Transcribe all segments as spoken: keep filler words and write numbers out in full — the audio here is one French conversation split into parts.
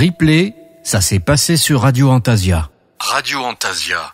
Replay, ça s'est passé sur Radio Antasia. Radio Antasia.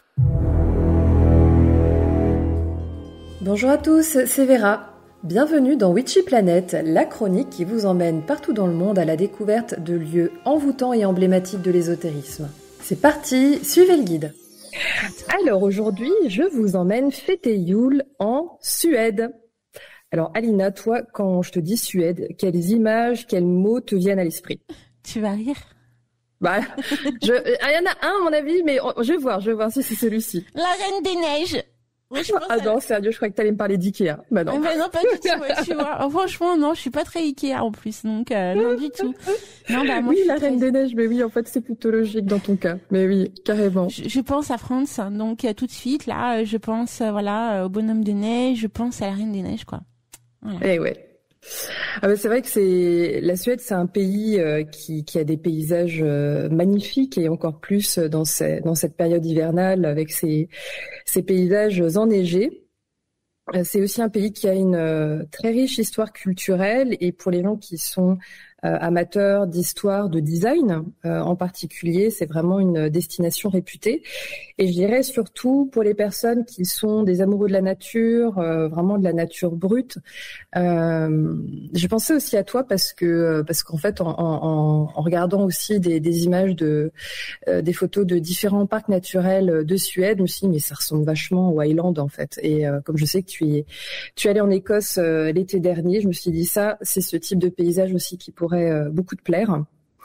Bonjour à tous, c'est Vera. Bienvenue dans Witchy Planet, la chronique qui vous emmène partout dans le monde à la découverte de lieux envoûtants et emblématiques de l'ésotérisme. C'est parti, suivez le guide. Alors aujourd'hui, je vous emmène fêter Yule en Suède. Alors Alina, toi, quand je te dis Suède, quelles images, quels mots te viennent à l'esprit? Tu vas rire. Bah, je, il y en a un à mon avis, mais je vais voir, je vais voir si c'est celui-ci. La Reine des Neiges. Oui, je pense ah non, sérieux, je croyais que t'allais me parler d'Ikea. Bah non. Ah bah non, pas du tout, ouais, tu vois. Oh, franchement, non, je suis pas très Ikea en plus, donc euh, non du tout. Non, bah moi, oui, la Reine très... des Neiges, mais oui, en fait, c'est plutôt logique dans ton cas. Mais oui, carrément. Je, je pense à France, donc euh, tout de suite, là, je pense, euh, voilà, au bonhomme de neige, je pense à la Reine des Neiges, quoi. Voilà. Eh ouais. Ah bah c'est vrai que c'est la Suède, c'est un pays euh, qui, qui a des paysages euh, magnifiques et encore plus dans, ces, dans cette période hivernale avec ces, ces paysages enneigés. Euh, c'est aussi un pays qui a une euh, très riche histoire culturelle et pour les gens qui sont euh, amateurs d'histoire, de design euh, en particulier, c'est vraiment une destination réputée. Et je dirais surtout pour les personnes qui sont des amoureux de la nature, euh, vraiment de la nature brute. Euh, j'ai pensé aussi à toi parce que parce qu'en fait en, en, en regardant aussi des, des images de euh, des photos de différents parcs naturels de Suède, je me suis dit mais ça ressemble vachement au Highland en fait. Et euh, comme je sais que tu es tu es allé en Écosse euh, l'été dernier, je me suis dit ça c'est ce type de paysage aussi qui pourrait euh, beaucoup te plaire.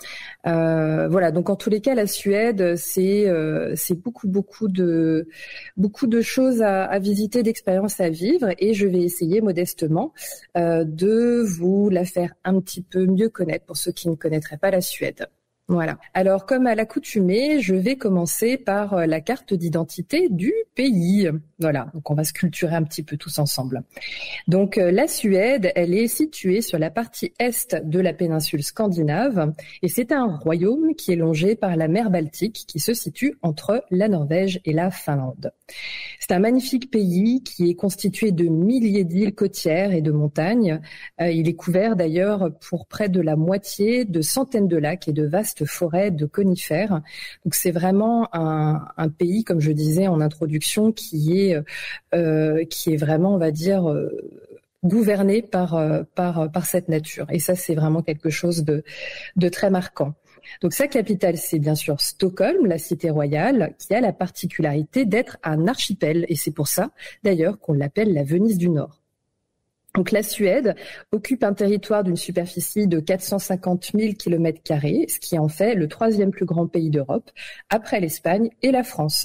Euh, voilà, donc en tous les cas, la Suède, c'est euh, c'est beaucoup beaucoup de beaucoup de choses à, à visiter, d'expériences à vivre, et je vais essayer modestement euh, de vous la faire un petit peu mieux connaître pour ceux qui ne connaîtraient pas la Suède. Voilà. Alors, comme à l'accoutumée, je vais commencer par la carte d'identité du pays. Voilà. Donc, on va se culturer un petit peu tous ensemble. Donc, la Suède, elle est située sur la partie est de la péninsule scandinave et c'est un royaume qui est longé par la mer Baltique qui se situe entre la Norvège et la Finlande. C'est un magnifique pays qui est constitué de milliers d'îles côtières et de montagnes. Euh, il est couvert d'ailleurs pour près de la moitié de centaines de lacs et de vastes forêts de conifères. Donc c'est vraiment un, un pays, comme je disais en introduction, qui est euh, qui est vraiment, on va dire, euh, gouverné par par par cette nature. Et ça, c'est vraiment quelque chose de de très marquant. Donc sa capitale, c'est bien sûr Stockholm, la cité royale, qui a la particularité d'être un archipel. Et c'est pour ça, d'ailleurs, qu'on l'appelle la Venise du Nord. Donc la Suède occupe un territoire d'une superficie de quatre cent cinquante mille kilomètres carrés, ce qui en fait le troisième plus grand pays d'Europe, après l'Espagne et la France.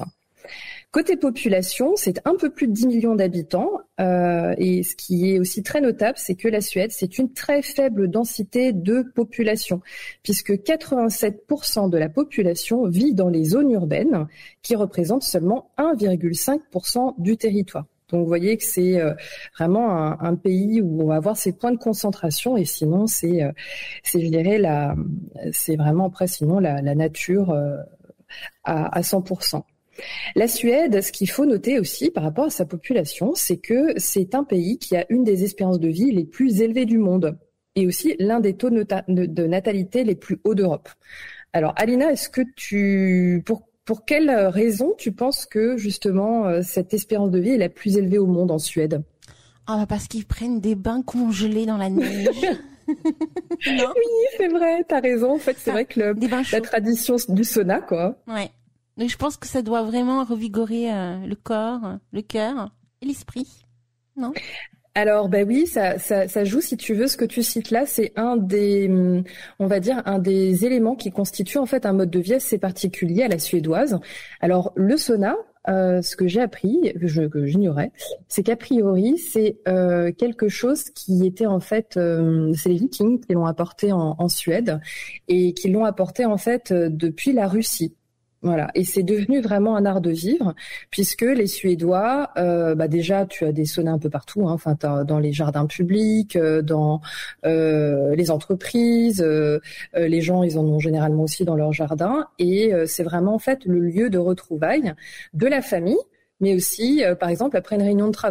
Côté population, c'est un peu plus de dix millions d'habitants euh, et ce qui est aussi très notable, c'est que la Suède, c'est une très faible densité de population puisque quatre-vingt-sept pour cent de la population vit dans les zones urbaines qui représentent seulement un virgule cinq pour cent du territoire. Donc vous voyez que c'est euh, vraiment un, un pays où on va avoir ces points de concentration et sinon c'est, euh, c'est je dirais la, c'est vraiment après sinon la, la nature euh, à, à cent pour cent. La Suède, ce qu'il faut noter aussi par rapport à sa population, c'est que c'est un pays qui a une des espérances de vie les plus élevées du monde et aussi l'un des taux de natalité les plus hauts d'Europe. Alors Alina, est-ce que tu, pour, pour quelle raison tu penses que justement cette espérance de vie est la plus élevée au monde en Suède? Ah bah parce qu'ils prennent des bains congelés dans la neige. Non oui, c'est vrai, t'as raison. En fait, c'est ah, vrai que le, la tradition du sauna, quoi. Ouais. Donc je pense que ça doit vraiment revigorer euh, le corps, le cœur et l'esprit, non? Alors ben oui, ça, ça, ça joue si tu veux. Ce que tu cites là, c'est un des, on va dire, un des éléments qui constitue en fait un mode de vie assez particulier à la suédoise. Alors le sauna, euh, ce que j'ai appris, que, je, que j'ignorais, c'est qu'a priori c'est euh, quelque chose qui était en fait, euh, c'est les Vikings qui l'ont apporté en, en Suède et qui l'ont apporté en fait euh, depuis la Russie. Voilà, et c'est devenu vraiment un art de vivre puisque les Suédois, euh, bah déjà tu as des saunas un peu partout, hein, enfin t'as dans les jardins publics, euh, dans euh, les entreprises, euh, euh, les gens ils en ont généralement aussi dans leur jardin et euh, c'est vraiment en fait le lieu de retrouvailles de la famille, mais aussi euh, par exemple après une réunion de travail.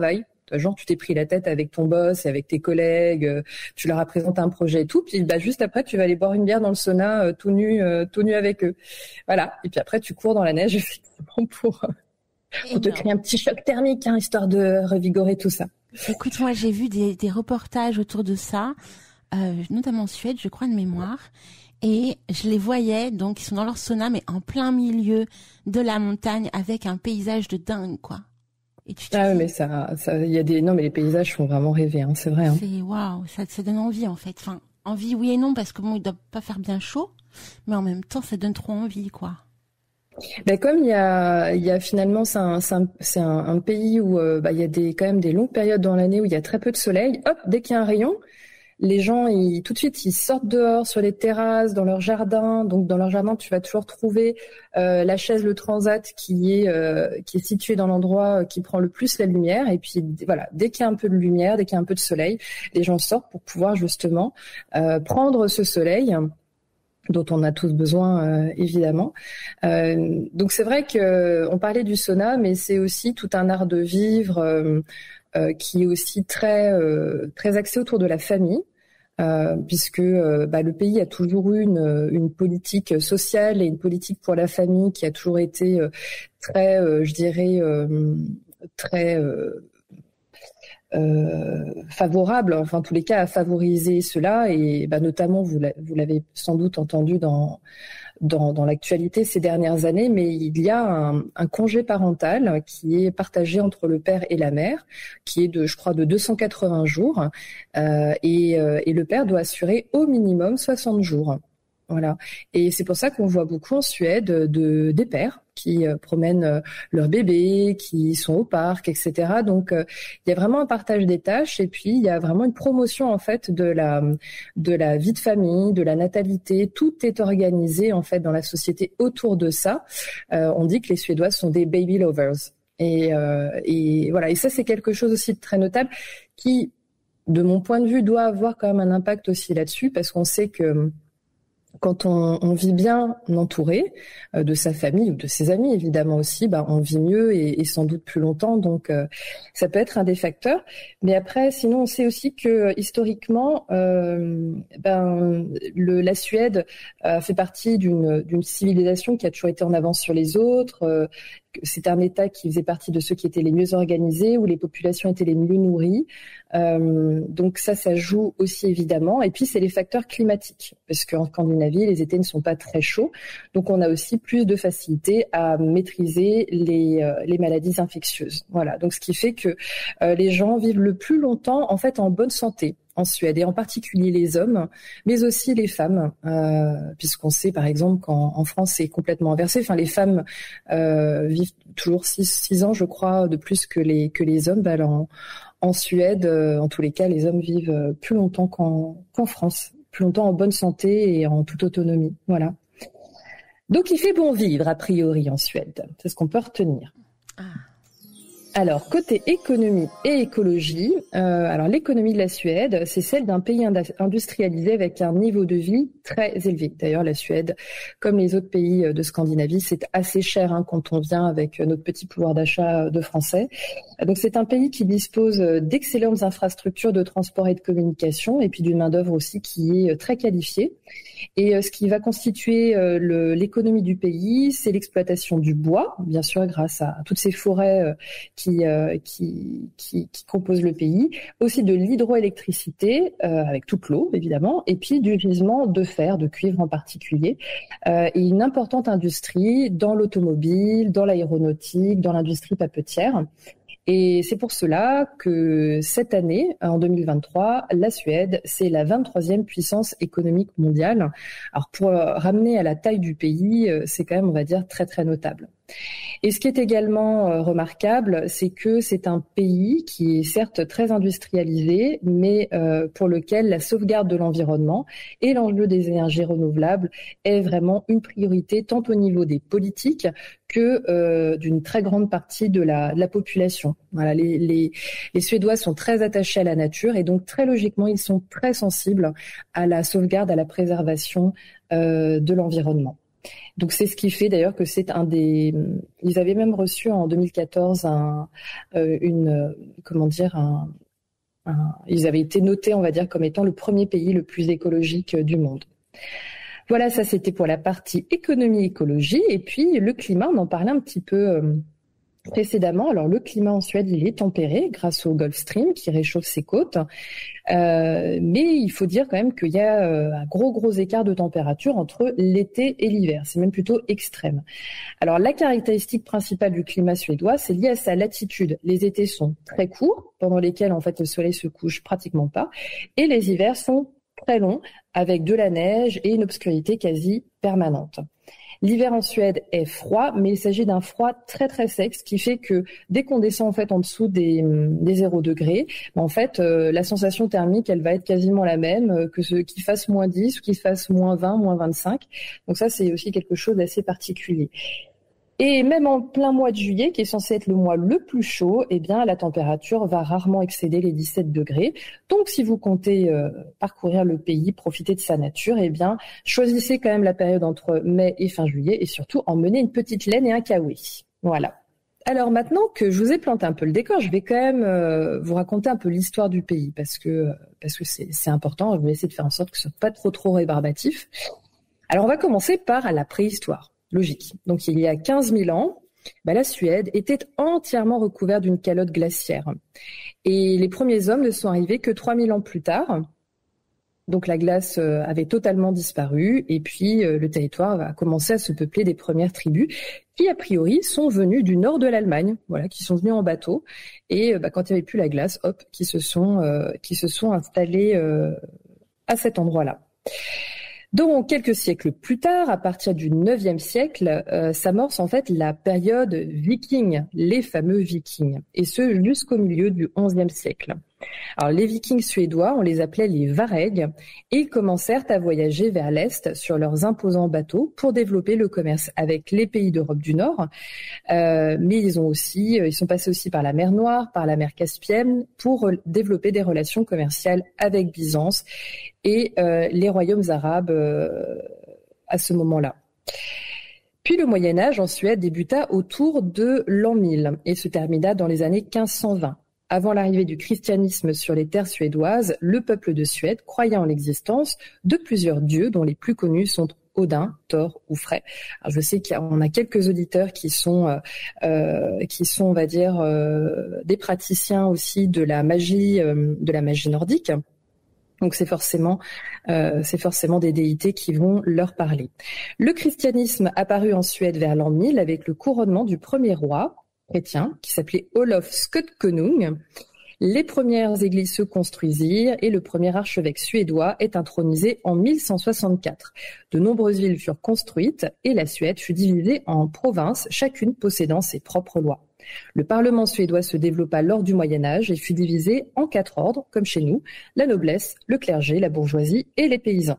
Genre, tu t'es pris la tête avec ton boss et avec tes collègues, tu leur as présenté un projet et tout, puis bah juste après, tu vas aller boire une bière dans le sauna euh, tout nu, euh, tout nu avec eux. Voilà. Et puis après, tu cours dans la neige effectivement pour, pour te créer un petit choc thermique, hein, histoire de revigorer tout ça. Écoute, moi, j'ai vu des, des reportages autour de ça, euh, notamment en Suède, je crois, de mémoire. Et je les voyais, donc ils sont dans leur sauna, mais en plein milieu de la montagne, avec un paysage de dingue, quoi. Et tu te ah dis, mais ça, ça, il y a des, non, mais les paysages font vraiment rêver, hein, c'est vrai. Hein. C'est waouh, ça, ça donne envie en fait. Enfin, envie oui et non parce que bon, il doit pas faire bien chaud, mais en même temps, ça donne trop envie, quoi. Ben comme il y a, il y a finalement, c'est un, c'est un, c'est un, un pays où euh, bah, il y a des, quand même des longues périodes dans l'année où il y a très peu de soleil. Hop, dès qu'il y a un rayon. Les gens, ils, tout de suite, ils sortent dehors sur les terrasses, dans leur jardin. Donc, dans leur jardin, tu vas toujours trouver euh, la chaise, le transat qui est euh, qui est situé dans l'endroit qui prend le plus la lumière. Et puis, voilà, dès qu'il y a un peu de lumière, dès qu'il y a un peu de soleil, les gens sortent pour pouvoir justement euh, prendre ce soleil dont on a tous besoin, euh, évidemment. Euh, donc, c'est vrai que on parlait du sauna, mais c'est aussi tout un art de vivre. Euh, Euh, qui est aussi très euh, très axé autour de la famille, euh, puisque euh, bah, le pays a toujours eu une, une politique sociale et une politique pour la famille qui a toujours été euh, très, euh, je dirais, euh, très euh, euh, favorable, enfin en tous les cas à favoriser cela, et bah, notamment vous l'avez sans doute entendu dans Dans, dans l'actualité ces dernières années, mais il y a un, un congé parental qui est partagé entre le père et la mère, qui est de, je crois, de deux cent quatre-vingts jours, euh, et, euh, et le père doit assurer au minimum soixante jours. Voilà. Et c'est pour ça qu'on voit beaucoup en Suède de, des pères qui euh, promènent euh, leurs bébés, qui sont au parc, et cetera. Donc, euh, il y a vraiment un partage des tâches et puis il y a vraiment une promotion en fait de la de la vie de famille, de la natalité. Tout est organisé en fait dans la société autour de ça. Euh, on dit que les Suédois sont des baby lovers. Et, euh, et voilà. Et ça, c'est quelque chose aussi de très notable qui, de mon point de vue, doit avoir quand même un impact aussi là-dessus parce qu'on sait que quand on, on vit bien entouré euh, de sa famille ou de ses amis, évidemment aussi, bah, on vit mieux et, et sans doute plus longtemps. Donc, euh, ça peut être un des facteurs. Mais après, sinon, on sait aussi que historiquement, euh, ben, le, la Suède euh, fait partie d'une, d'une civilisation qui a toujours été en avance sur les autres. Euh, c'est un État qui faisait partie de ceux qui étaient les mieux organisés, où les populations étaient les mieux nourries. Euh, donc ça, ça joue aussi évidemment. Et puis, c'est les facteurs climatiques, parce qu'en Scandinavie, les étés ne sont pas très chauds. Donc, on a aussi plus de facilité à maîtriser les, euh, les maladies infectieuses. Voilà. Donc, ce qui fait que euh, les gens vivent le plus longtemps, en fait, en bonne santé en Suède, et en particulier les hommes, mais aussi les femmes, euh, puisqu'on sait par exemple qu'en en France c'est complètement inversé. Enfin, les femmes euh, vivent toujours six, six ans, je crois, de plus que les que les hommes. Ben, en, en Suède, euh, en tous les cas, les hommes vivent plus longtemps qu'en qu'en France, plus longtemps en bonne santé et en toute autonomie. Voilà. Donc il fait bon vivre a priori en Suède, c'est ce qu'on peut retenir. Ah. Alors, côté économie et écologie, euh, alors l'économie de la Suède, c'est celle d'un pays industrialisé avec un niveau de vie très élevé. D'ailleurs, la Suède, comme les autres pays de Scandinavie, c'est assez cher hein, quand on vient avec notre petit pouvoir d'achat de Français. Donc, c'est un pays qui dispose d'excellentes infrastructures de transport et de communication, et puis d'une main-d'œuvre aussi qui est très qualifiée. Et ce qui va constituer le, l'économie du pays, c'est l'exploitation du bois, bien sûr, grâce à toutes ces forêts qui, qui, qui, qui composent le pays, aussi de l'hydroélectricité, euh, avec toute l'eau, évidemment, et puis du gisement de fer, de cuivre en particulier, euh, et une importante industrie dans l'automobile, dans l'aéronautique, dans l'industrie papetière. Et c'est pour cela que cette année, en deux mille vingt-trois, la Suède, c'est la vingt-troisième puissance économique mondiale. Alors pour ramener à la taille du pays, c'est quand même, on va dire, très très notable. Et ce qui est également euh, remarquable, c'est que c'est un pays qui est certes très industrialisé, mais euh, pour lequel la sauvegarde de l'environnement et l'enjeu des énergies renouvelables est vraiment une priorité, tant au niveau des politiques que euh, d'une très grande partie de la, de la population. Voilà, les, les, les Suédois sont très attachés à la nature et donc très logiquement, ils sont très sensibles à la sauvegarde, à la préservation euh, de l'environnement. Donc c'est ce qui fait d'ailleurs que c'est un des. Ils avaient même reçu en deux mille quatorze un, euh, une, comment dire, un, un. Ils avaient été notés, on va dire, comme étant le premier pays le plus écologique du monde. Voilà, ça c'était pour la partie économie-écologie. Et puis le climat, on en parlait un petit peu euh, précédemment. Alors le climat en Suède, il est tempéré grâce au Gulf Stream qui réchauffe ses côtes. Euh, mais il faut dire quand même qu'il y a euh, un gros gros écart de température entre l'été et l'hiver. C'est même plutôt extrême. Alors la caractéristique principale du climat suédois, c'est lié à sa latitude. Les étés sont très courts, pendant lesquels en fait le soleil se couche pratiquement pas, et les hivers sont très long, avec de la neige et une obscurité quasi permanente. L'hiver en Suède est froid, mais il s'agit d'un froid très très sec, ce qui fait que dès qu'on descend en fait en dessous des, des zéro degrés, en fait euh, la sensation thermique elle va être quasiment la même que ce qu'il fasse moins dix ou qu'il fasse moins vingt, moins vingt-cinq. Donc ça c'est aussi quelque chose d'assez particulier. Et même en plein mois de juillet, qui est censé être le mois le plus chaud, eh bien la température va rarement excéder les dix-sept degrés. Donc si vous comptez euh, parcourir le pays, profiter de sa nature, eh bien choisissez quand même la période entre mai et fin juillet et surtout emmenez une petite laine et un kawaii. Voilà. Alors maintenant que je vous ai planté un peu le décor, je vais quand même euh, vous raconter un peu l'histoire du pays parce que parce que c'est, c'est important. Je vais essayer de faire en sorte que ce soit pas trop trop rébarbatif. Alors on va commencer par la préhistoire. Logique. Donc il y a quinze mille ans, bah, la Suède était entièrement recouverte d'une calotte glaciaire. Et les premiers hommes ne sont arrivés que trois mille ans plus tard. Donc la glace euh, avait totalement disparu et puis euh, le territoire a commencé à se peupler des premières tribus qui a priori sont venues du nord de l'Allemagne, voilà, qui sont venues en bateau et euh, bah, quand il n'y avait plus la glace, hop, qui se sont euh, qui se sont installés euh, à cet endroit-là. Donc, quelques siècles plus tard, à partir du neuvième siècle, euh, s'amorce en fait la période viking, les fameux vikings, et ce jusqu'au milieu du onzième siècle. Alors, les vikings suédois, on les appelait les vareg, et ils commencèrent à voyager vers l'est sur leurs imposants bateaux pour développer le commerce avec les pays d'Europe du Nord. Euh, mais ils ont aussi, ils sont passés aussi par la mer Noire, par la mer Caspienne, pour développer des relations commerciales avec Byzance et euh, les royaumes arabes euh, à ce moment-là. Puis le Moyen-Âge en Suède débuta autour de l'an mille et se termina dans les années quinze cent vingt. Avant l'arrivée du christianisme sur les terres suédoises, le peuple de Suède croyait en l'existence de plusieurs dieux dont les plus connus sont Odin, Thor ou Frey. Alors je sais qu'on a quelques auditeurs qui sont, euh, qui sont, on va dire, euh, des praticiens aussi de la magie, euh, de la magie nordique. Donc c'est forcément, euh, c'est forcément des déités qui vont leur parler. Le christianisme apparut en Suède vers l'an mille avec le couronnement du premier roi chrétien qui s'appelait Olof Skötkonung. Les premières églises se construisirent et le premier archevêque suédois est intronisé en mille cent soixante-quatre. De nombreuses villes furent construites et la Suède fut divisée en provinces, chacune possédant ses propres lois. Le Parlement suédois se développa lors du Moyen-Âge et fut divisé en quatre ordres, comme chez nous, la noblesse, le clergé, la bourgeoisie et les paysans.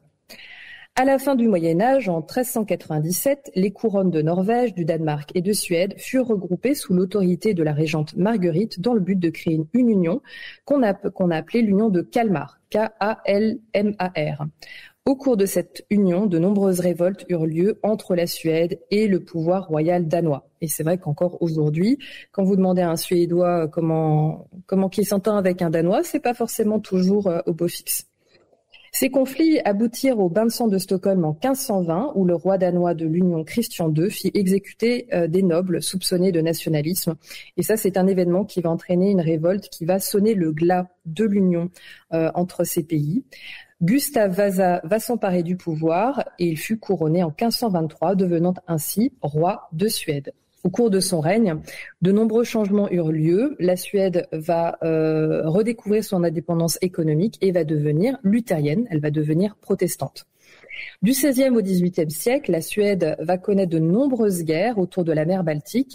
À la fin du Moyen-Âge, en treize cent quatre-vingt-dix-sept, les couronnes de Norvège, du Danemark et de Suède furent regroupées sous l'autorité de la régente Marguerite dans le but de créer une union qu'on a, qu'on a appelée l'union de Kalmar, K A L M A R. Au cours de cette union, de nombreuses révoltes eurent lieu entre la Suède et le pouvoir royal danois. Et c'est vrai qu'encore aujourd'hui, quand vous demandez à un Suédois comment comment qu'il s'entend avec un Danois, c'est pas forcément toujours euh, au beau fixe. Ces conflits aboutirent au bain de sang de Stockholm en quinze cent vingt, où le roi danois de l'Union Christian deux fit exécuter euh, des nobles soupçonnés de nationalisme. Et ça, c'est un événement qui va entraîner une révolte qui va sonner le glas de l'union euh, entre ces pays. Gustav Vasa va s'emparer du pouvoir et il fut couronné en quinze cent vingt-trois, devenant ainsi roi de Suède. Au cours de son règne, de nombreux changements eurent lieu. La Suède va euh, redécouvrir son indépendance économique et va devenir luthérienne, elle va devenir protestante. Du seizième au dix-huitième siècle, la Suède va connaître de nombreuses guerres autour de la mer Baltique.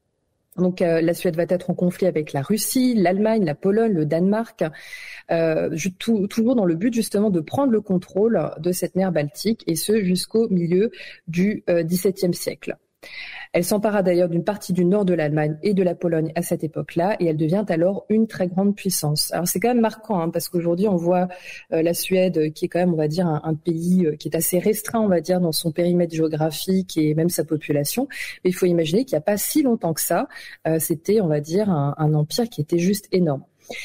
Donc euh, la Suède va être en conflit avec la Russie, l'Allemagne, la Pologne, le Danemark, euh, tout, toujours dans le but justement de prendre le contrôle de cette mer Baltique, et ce jusqu'au milieu du euh, dix-septième siècle. Elle s'empara d'ailleurs d'une partie du nord de l'Allemagne et de la Pologne à cette époque-là, et elle devient alors une très grande puissance. Alors c'est quand même marquant, hein, parce qu'aujourd'hui on voit euh, la Suède, qui est quand même, on va dire, un, un pays euh, qui est assez restreint, on va dire, dans son périmètre géographique et même sa population. Mais il faut imaginer qu'il n'y a pas si longtemps que ça, euh, c'était, on va dire, un, un empire qui était juste énorme.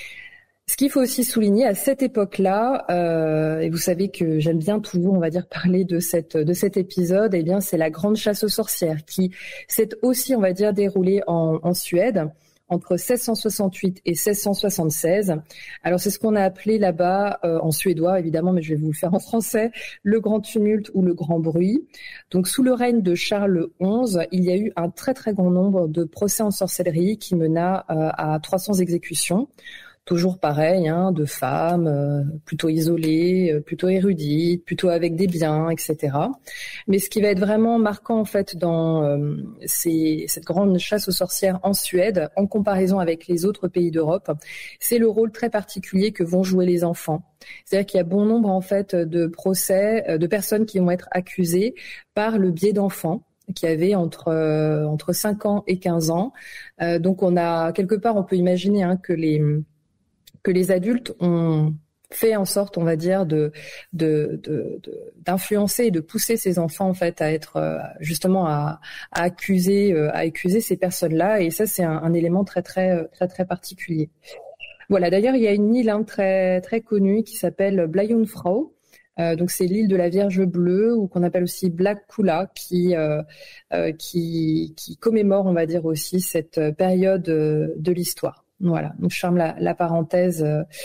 Ce qu'il faut aussi souligner à cette époque-là, euh, et vous savez que j'aime bien toujours, on va dire, parler de cette de cet épisode, eh bien, c'est la grande chasse aux sorcières qui s'est aussi, on va dire, déroulée en, en Suède entre seize cent soixante-huit et seize cent soixante-seize. Alors c'est ce qu'on a appelé là-bas, euh, en suédois évidemment, mais je vais vous le faire en français, le grand tumulte ou le grand bruit. Donc sous le règne de Charles onze, il y a eu un très très grand nombre de procès en sorcellerie qui mena euh, à trois cents exécutions. Toujours pareil, hein, de femmes euh, plutôt isolées, euh, plutôt érudites, plutôt avec des biens, et cetera. Mais ce qui va être vraiment marquant en fait dans euh, ces, cette grande chasse aux sorcières en Suède, en comparaison avec les autres pays d'Europe, c'est le rôle très particulier que vont jouer les enfants. C'est-à-dire qu'il y a bon nombre en fait de procès, de personnes qui vont être accusées par le biais d'enfants qui avait entre euh, entre cinq ans et quinze ans. Euh, donc on a quelque part, on peut imaginer hein, que les que les adultes ont fait en sorte, on va dire, de, de, de, de d'influencer et de pousser ces enfants en fait à être euh, justement à, à accuser, euh, à accuser ces personnes-là. Et ça, c'est un, un élément très très très très particulier. Voilà. D'ailleurs, il y a une île hein, très très connue qui s'appelle Blæjungfrú. Euh, donc c'est l'île de la Vierge bleue, ou qu'on appelle aussi Black Kula, qui euh, euh, qui qui commémore, on va dire aussi cette période euh, de l'histoire. Voilà, donc je ferme la, la parenthèse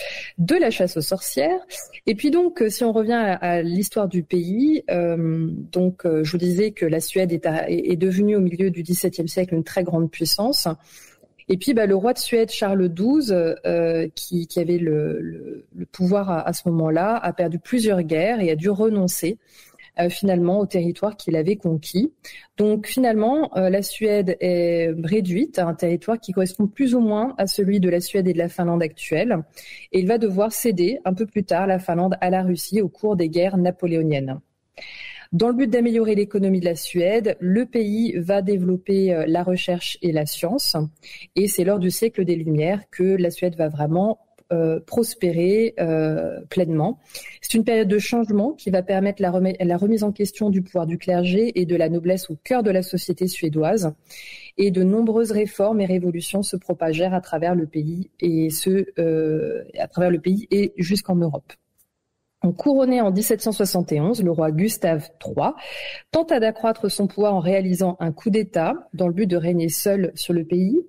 de la chasse aux sorcières. Et puis donc, si on revient à, à l'histoire du pays, euh, donc euh, je vous disais que la Suède est, à, est devenue au milieu du dix-septième siècle une très grande puissance. Et puis bah, le roi de Suède, Charles douze, euh, qui, qui avait le, le, le pouvoir à, à ce moment-là, a perdu plusieurs guerres et a dû renoncer Euh, finalement au territoire qu'il avait conquis. Donc finalement, euh, la Suède est réduite à un territoire qui correspond plus ou moins à celui de la Suède et de la Finlande actuelle. Et il va devoir céder un peu plus tard la Finlande à la Russie au cours des guerres napoléoniennes. Dans le but d'améliorer l'économie de la Suède, le pays va développer euh, la recherche et la science. Et c'est lors du siècle des Lumières que la Suède va vraiment Euh, prospérer euh, pleinement. C'est une période de changement qui va permettre la, remis- la remise en question du pouvoir du clergé et de la noblesse au cœur de la société suédoise. Et de nombreuses réformes et révolutions se propagèrent à travers le pays et ce, euh, à travers le pays et jusqu'en Europe. Donc, couronné en dix-sept cent soixante et onze, le roi Gustave trois tenta d'accroître son pouvoir en réalisant un coup d'État dans le but de régner seul sur le pays.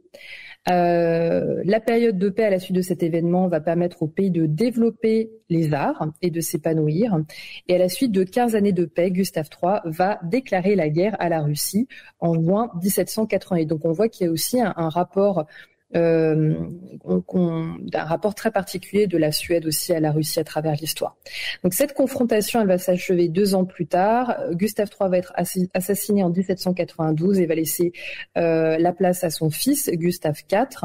Euh, la période de paix à la suite de cet événement va permettre au pays de développer les arts et de s'épanouir. Et à la suite de quinze années de paix, Gustave trois va déclarer la guerre à la Russie en juin dix-sept cent quatre-vingt-huit. Donc on voit qu'il y a aussi un, un rapport Euh, on, on, d'un rapport très particulier de la Suède aussi à la Russie à travers l'histoire. Donc cette confrontation, elle va s'achever deux ans plus tard. Gustave trois va être assassiné en dix-sept cent quatre-vingt-douze et va laisser euh, la place à son fils Gustave quatre.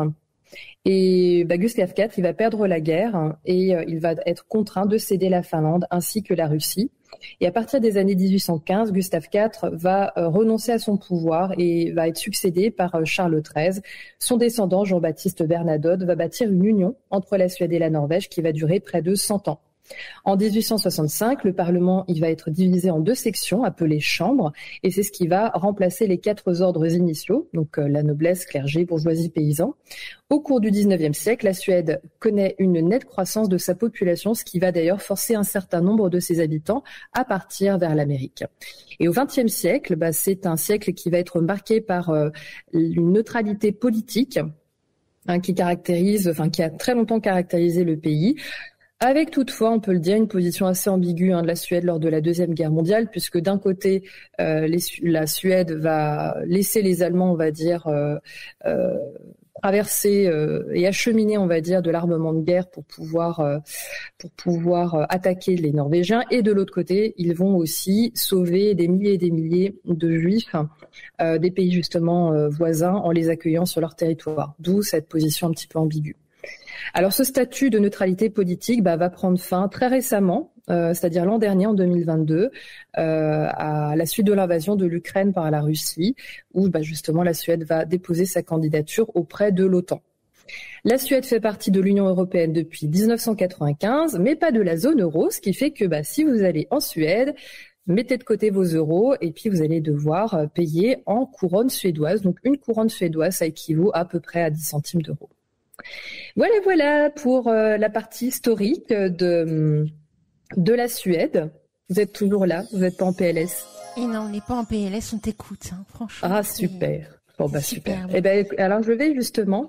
Et bah, Gustave quatre, il va perdre la guerre et euh, il va être contraint de céder la Finlande ainsi que la Russie. Et à partir des années dix-huit cent quinze, Gustave quatre va euh, renoncer à son pouvoir et va être succédé par euh, Charles treize. Son descendant, Jean-Baptiste Bernadotte, va bâtir une union entre la Suède et la Norvège qui va durer près de cent ans. En dix-huit cent soixante-cinq, le Parlement il va être divisé en deux sections appelées chambres, et c'est ce qui va remplacer les quatre ordres initiaux, donc euh, la noblesse, clergé, bourgeoisie, paysans. Au cours du dix-neuvième siècle, la Suède connaît une nette croissance de sa population, ce qui va d'ailleurs forcer un certain nombre de ses habitants à partir vers l'Amérique. Et au vingtième siècle, bah, c'est un siècle qui va être marqué par euh, une neutralité politique hein, qui caractérise, enfin qui a très longtemps caractérisé le pays. Avec toutefois, on peut le dire, une position assez ambiguë hein, de la Suède lors de la Deuxième Guerre mondiale, puisque d'un côté, euh, les, la Suède va laisser les Allemands, on va dire, euh, euh, traverser euh, et acheminer, on va dire, de l'armement de guerre pour pouvoir euh, pour pouvoir euh, attaquer les Norvégiens. Et de l'autre côté, ils vont aussi sauver des milliers et des milliers de Juifs euh, des pays justement euh, voisins en les accueillant sur leur territoire. D'où cette position un petit peu ambiguë. Alors ce statut de neutralité politique bah, va prendre fin très récemment, euh, c'est-à-dire l'an dernier, en deux mille vingt-deux, euh, à la suite de l'invasion de l'Ukraine par la Russie, où bah, justement la Suède va déposer sa candidature auprès de l'OTAN. La Suède fait partie de l'Union européenne depuis dix-neuf cent quatre-vingt-quinze, mais pas de la zone euro, ce qui fait que bah, si vous allez en Suède, mettez de côté vos euros et puis vous allez devoir payer en couronne suédoise. Donc une couronne suédoise, ça équivaut à peu près à dix centimes d'euros. Voilà, voilà pour euh, la partie historique de, de la Suède. Vous êtes toujours là, vous n'êtes pas en P L S. Et non, on n'est pas en P L S, on t'écoute, hein, franchement. Ah, super. Bon, bah super. super. Eh ben, alors je vais justement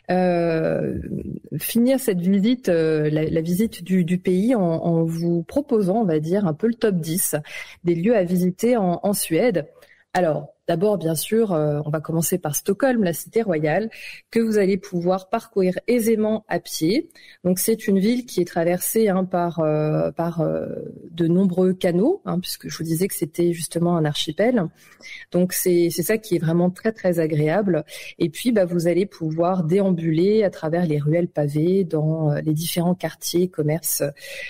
euh, finir cette visite, euh, la, la visite du, du pays en, en vous proposant, on va dire, un peu le top dix des lieux à visiter en, en Suède. Alors, d'abord, bien sûr, euh, on va commencer par Stockholm, la cité royale, que vous allez pouvoir parcourir aisément à pied. Donc, c'est une ville qui est traversée hein, par euh, par euh, de nombreux canaux, hein, puisque je vous disais que c'était justement un archipel. Donc, c'est c'est ça qui est vraiment très très agréable. Et puis, bah, vous allez pouvoir déambuler à travers les ruelles pavées dans les différents quartiers, commerces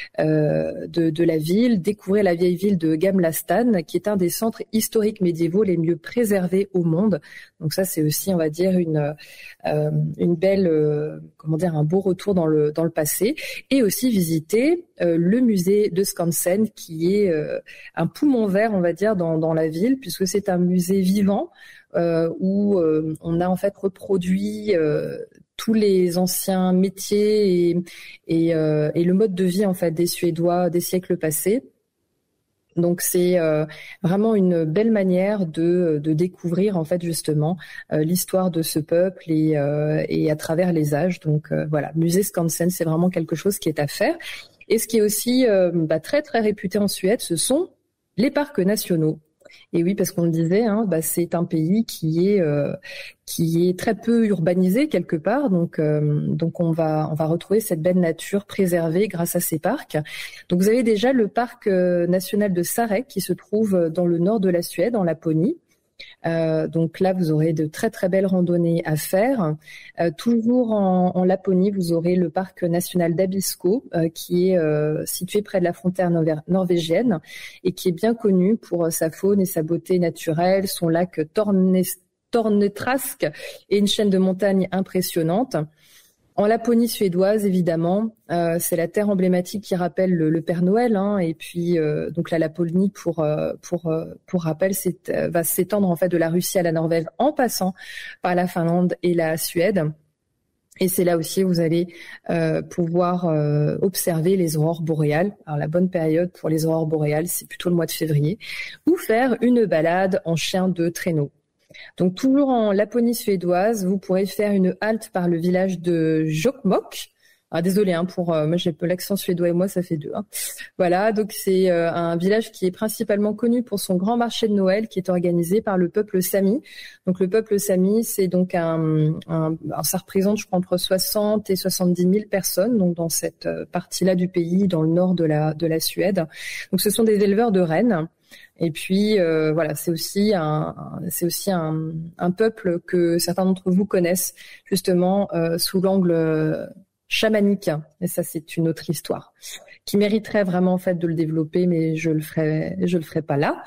euh, de de la ville, découvrir la vieille ville de Gamla stan, qui est un des centres historiques médiévaux les mieux préservés au monde. Donc ça, c'est aussi, on va dire, une euh, une belle, euh, comment dire, un beau retour dans le dans le passé. Et aussi visiter euh, le musée de Skansen, qui est euh, un poumon vert, on va dire, dans dans la ville, puisque c'est un musée vivant euh, où euh, on a en fait reproduit euh, tous les anciens métiers et et, euh, et le mode de vie en fait des Suédois des siècles passés. Donc c'est euh, vraiment une belle manière de, de découvrir en fait justement euh, l'histoire de ce peuple et, euh, et à travers les âges. Donc euh, voilà, musée Skansen, c'est vraiment quelque chose qui est à faire. Et ce qui est aussi euh, bah, très très réputé en Suède, ce sont les parcs nationaux. Et oui, parce qu'on le disait, hein, bah, c'est un pays qui est euh, qui est très peu urbanisé quelque part, donc euh, donc on va on va retrouver cette belle nature préservée grâce à ces parcs. Donc vous avez déjà le parc euh, national de Sarek qui se trouve dans le nord de la Suède, en Laponie. Euh, donc là, vous aurez de très très belles randonnées à faire. Euh, toujours en, en Laponie, vous aurez le parc national d'Abisko, euh, qui est euh, situé près de la frontière norvégienne et qui est bien connu pour sa faune et sa beauté naturelle, son lac Torne, Tornetrask et une chaîne de montagnes impressionnante. En Laponie suédoise, évidemment, euh, c'est la terre emblématique qui rappelle le, le Père Noël, hein, et puis euh, donc la Laponie, pour euh, pour euh, pour rappel, c'est, euh, va s'étendre en fait de la Russie à la Norvège en passant par la Finlande et la Suède. Et c'est là aussi où vous allez euh, pouvoir euh, observer les aurores boréales. Alors la bonne période pour les aurores boréales, c'est plutôt le mois de février, ou faire une balade en chien de traîneau. Donc toujours en Laponie suédoise, vous pourrez faire une halte par le village de Jokkmokk. Ah, désolé hein, pour euh, moi j'ai peu l'accent suédois et moi ça fait deux. Hein. Voilà, donc c'est euh, un village qui est principalement connu pour son grand marché de Noël qui est organisé par le peuple Sami. Donc le peuple Sami, c'est donc un, un, un ça représente je crois entre soixante et soixante-dix mille personnes donc dans cette partie-là du pays, dans le nord de la de la Suède. Donc ce sont des éleveurs de rennes. Et puis euh, voilà, c'est aussi un, c'est aussi un, un peuple que certains d'entre vous connaissent justement euh, sous l'angle chamanique. Et ça, c'est une autre histoire qui mériterait vraiment en fait de le développer, mais je le ferai, je le ferai pas là.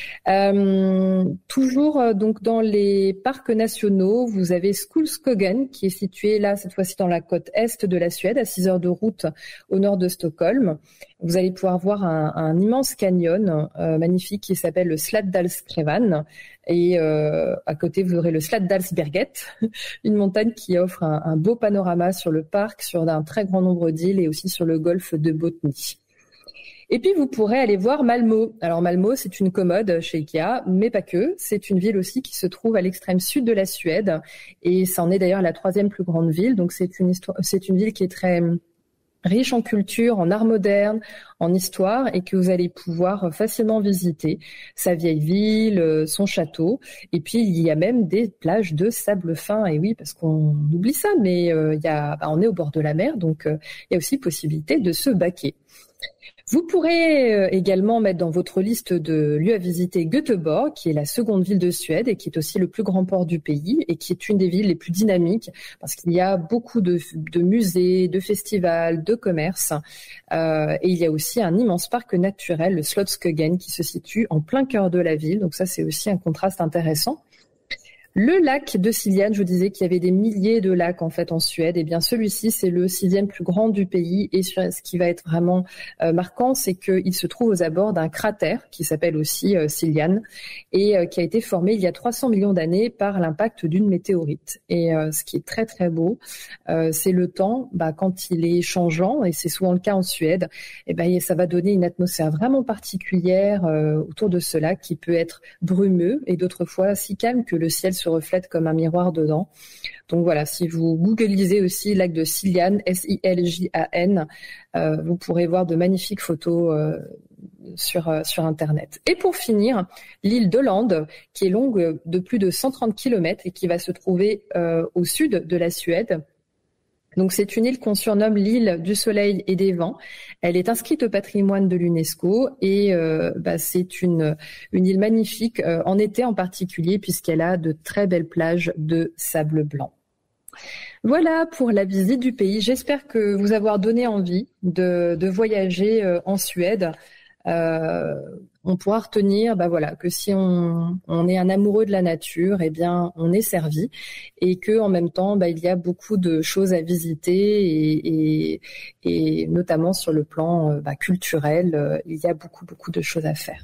Euh, toujours euh, donc dans les parcs nationaux, vous avez Skulskogen qui est situé là cette fois-ci dans la côte est de la Suède, à six heures de route au nord de Stockholm. Vous allez pouvoir voir un, un immense canyon euh, magnifique qui s'appelle le Slatdalskrevan. Et euh, à côté, vous aurez le Slatdalsberget, une montagne qui offre un, un beau panorama sur le parc, sur un très grand nombre d'îles et aussi sur le golfe de Botnie. Et puis, vous pourrez aller voir Malmö. Alors, Malmö, c'est une commode chez Ikea, mais pas que. C'est une ville aussi qui se trouve à l'extrême sud de la Suède. Et ça en est d'ailleurs la troisième plus grande ville. Donc, c'est une histoire, c'est une ville qui est très riche en culture, en art moderne, en histoire, et que vous allez pouvoir facilement visiter sa vieille ville, son château. Et puis, il y a même des plages de sable fin. Et oui, parce qu'on oublie ça, mais euh, il y a, bah, on est au bord de la mer, donc euh, il y a aussi possibilité de se baquer. Vous pourrez également mettre dans votre liste de lieux à visiter Göteborg, qui est la seconde ville de Suède et qui est aussi le plus grand port du pays et qui est une des villes les plus dynamiques parce qu'il y a beaucoup de, de musées, de festivals, de commerces euh, et il y a aussi un immense parc naturel, le Slottsskogen, qui se situe en plein cœur de la ville. Donc ça, c'est aussi un contraste intéressant. Le lac de Siljan, je vous disais qu'il y avait des milliers de lacs en fait en Suède. Et bien celui-ci, c'est le sixième plus grand du pays. Et ce qui va être vraiment euh, marquant, c'est qu'il se trouve aux abords d'un cratère qui s'appelle aussi euh, Siljan et euh, qui a été formé il y a trois cents millions d'années par l'impact d'une météorite. Et euh, ce qui est très très beau, euh, c'est le temps, bah, quand il est changeant, et c'est souvent le cas en Suède, et ben ça va donner une atmosphère vraiment particulière euh, autour de ce lac qui peut être brumeux et d'autres fois si calme que le ciel se reflète comme un miroir dedans. Donc voilà, si vous googlisez aussi lac de Siljan, S I L J A N, euh, vous pourrez voir de magnifiques photos euh, sur euh, sur Internet. Et pour finir, l'île d'Öland, qui est longue de plus de cent trente kilomètres et qui va se trouver euh, au sud de la Suède. Donc c'est une île qu'on surnomme l'île du soleil et des vents. Elle est inscrite au patrimoine de l'UNESCO et euh, bah, c'est une une île magnifique euh, en été en particulier puisqu'elle a de très belles plages de sable blanc. Voilà pour la visite du pays. J'espère que vous avoir donné envie de de voyager euh, en Suède. Euh, on pourra retenir, bah voilà, que si on, on est un amoureux de la nature, eh bien, on est servi, et que en même temps, bah, il y a beaucoup de choses à visiter, et, et, et notamment sur le plan bah, culturel, euh, il y a beaucoup, beaucoup de choses à faire.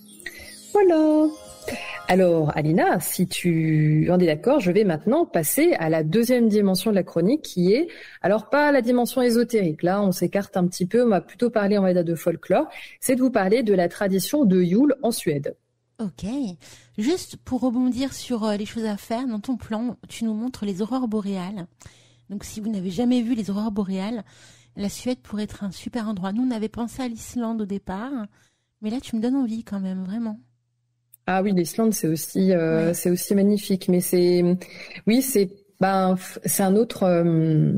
Voilà. Alors, Alina, si tu en es d'accord, je vais maintenant passer à la deuxième dimension de la chronique qui est, alors pas la dimension ésotérique, là on s'écarte un petit peu, on va plutôt parler, on va dire, de folklore, c'est de vous parler de la tradition de Yule en Suède. Ok, juste pour rebondir sur les choses à faire, dans ton plan, tu nous montres les aurores boréales. Donc si vous n'avez jamais vu les aurores boréales, la Suède pourrait être un super endroit. Nous on avait pensé à l'Islande au départ, mais là tu me donnes envie quand même, vraiment. Ah oui, l'Islande c'est aussi euh, ouais. c'est aussi magnifique, mais c'est oui c'est ben c'est un autre euh,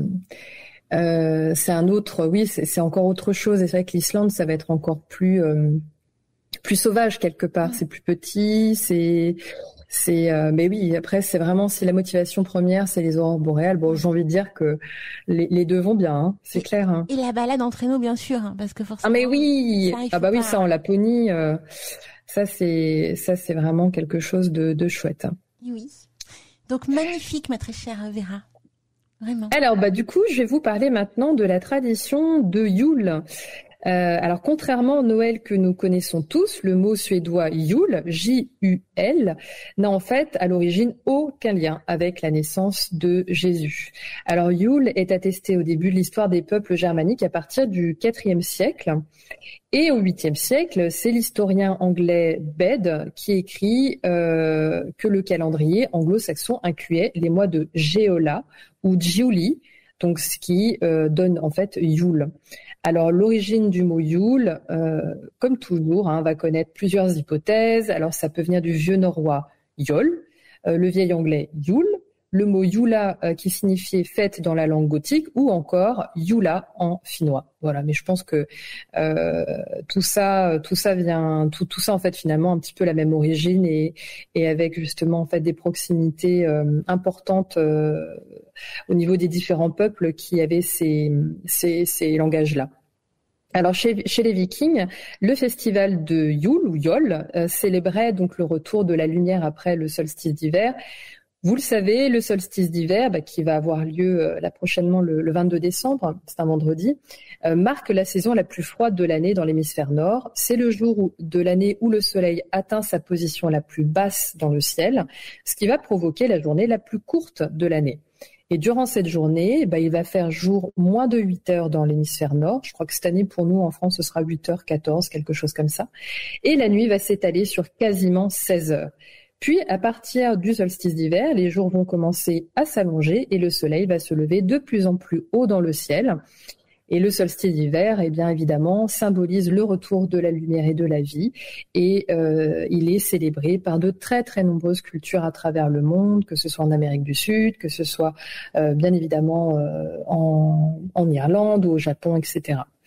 euh, c'est un autre oui c'est, c'est encore autre chose. Et c'est vrai que l'Islande ça va être encore plus euh, plus sauvage quelque part. Ouais. C'est plus petit, c'est c'est euh, mais oui après c'est vraiment si la motivation première c'est les aurores boréales. Bon j'ai envie de dire que les, les deux vont bien, hein, c'est et, clair. Hein. Et la balade en traîneau bien sûr, hein, parce que forcément. Ah mais oui ça, ah bah pas... oui ça en Laponie. Euh, Ça c'est ça c'est vraiment quelque chose de, de chouette. Oui. Donc magnifique, ma très chère Vera. Vraiment. Alors bah du coup, je vais vous parler maintenant de la tradition de Yule. Euh, alors contrairement au Noël que nous connaissons tous, le mot suédois Jul, J U L, n'a en fait à l'origine aucun lien avec la naissance de Jésus. Alors Yule est attesté au début de l'histoire des peuples germaniques à partir du quatrième siècle. Et au huitième siècle, c'est l'historien anglais Bede qui écrit euh, que le calendrier anglo-saxon incluait les mois de Géola ou Giuli, donc ce qui euh, donne en fait Yule. Alors l'origine du mot Yule, euh, comme toujours, hein, va connaître plusieurs hypothèses. Alors ça peut venir du vieux norrois Jol, euh, le vieil anglais Jul, le mot Jula euh, qui signifiait fête dans la langue gothique, ou encore Jula en finnois. Voilà, mais je pense que euh, tout ça, tout ça vient, tout, tout ça en fait finalement un petit peu la même origine et, et avec justement en fait des proximités euh, importantes euh, au niveau des différents peuples qui avaient ces, ces, ces langages-là. Alors chez, chez les Vikings, le festival de Yule ou Yol euh, célébrait donc le retour de la lumière après le solstice d'hiver. Vous le savez, le solstice d'hiver, bah, qui va avoir lieu euh, là prochainement le, le vingt-deux décembre, c'est un vendredi, euh, marque la saison la plus froide de l'année dans l'hémisphère nord. C'est le jour où, de l'année où le soleil atteint sa position la plus basse dans le ciel, ce qui va provoquer la journée la plus courte de l'année. Et durant cette journée, bah, il va faire jour moins de huit heures dans l'hémisphère nord. Je crois que cette année, pour nous, en France, ce sera huit heures quatorze, quelque chose comme ça. Et la nuit va s'étaler sur quasiment seize heures. Puis, à partir du solstice d'hiver, les jours vont commencer à s'allonger et le soleil va se lever de plus en plus haut dans le ciel. Et le solstice d'hiver, eh bien évidemment, symbolise le retour de la lumière et de la vie. Et euh, il est célébré par de très très nombreuses cultures à travers le monde, que ce soit en Amérique du Sud, que ce soit euh, bien évidemment euh, en, en Irlande ou au Japon, et cetera.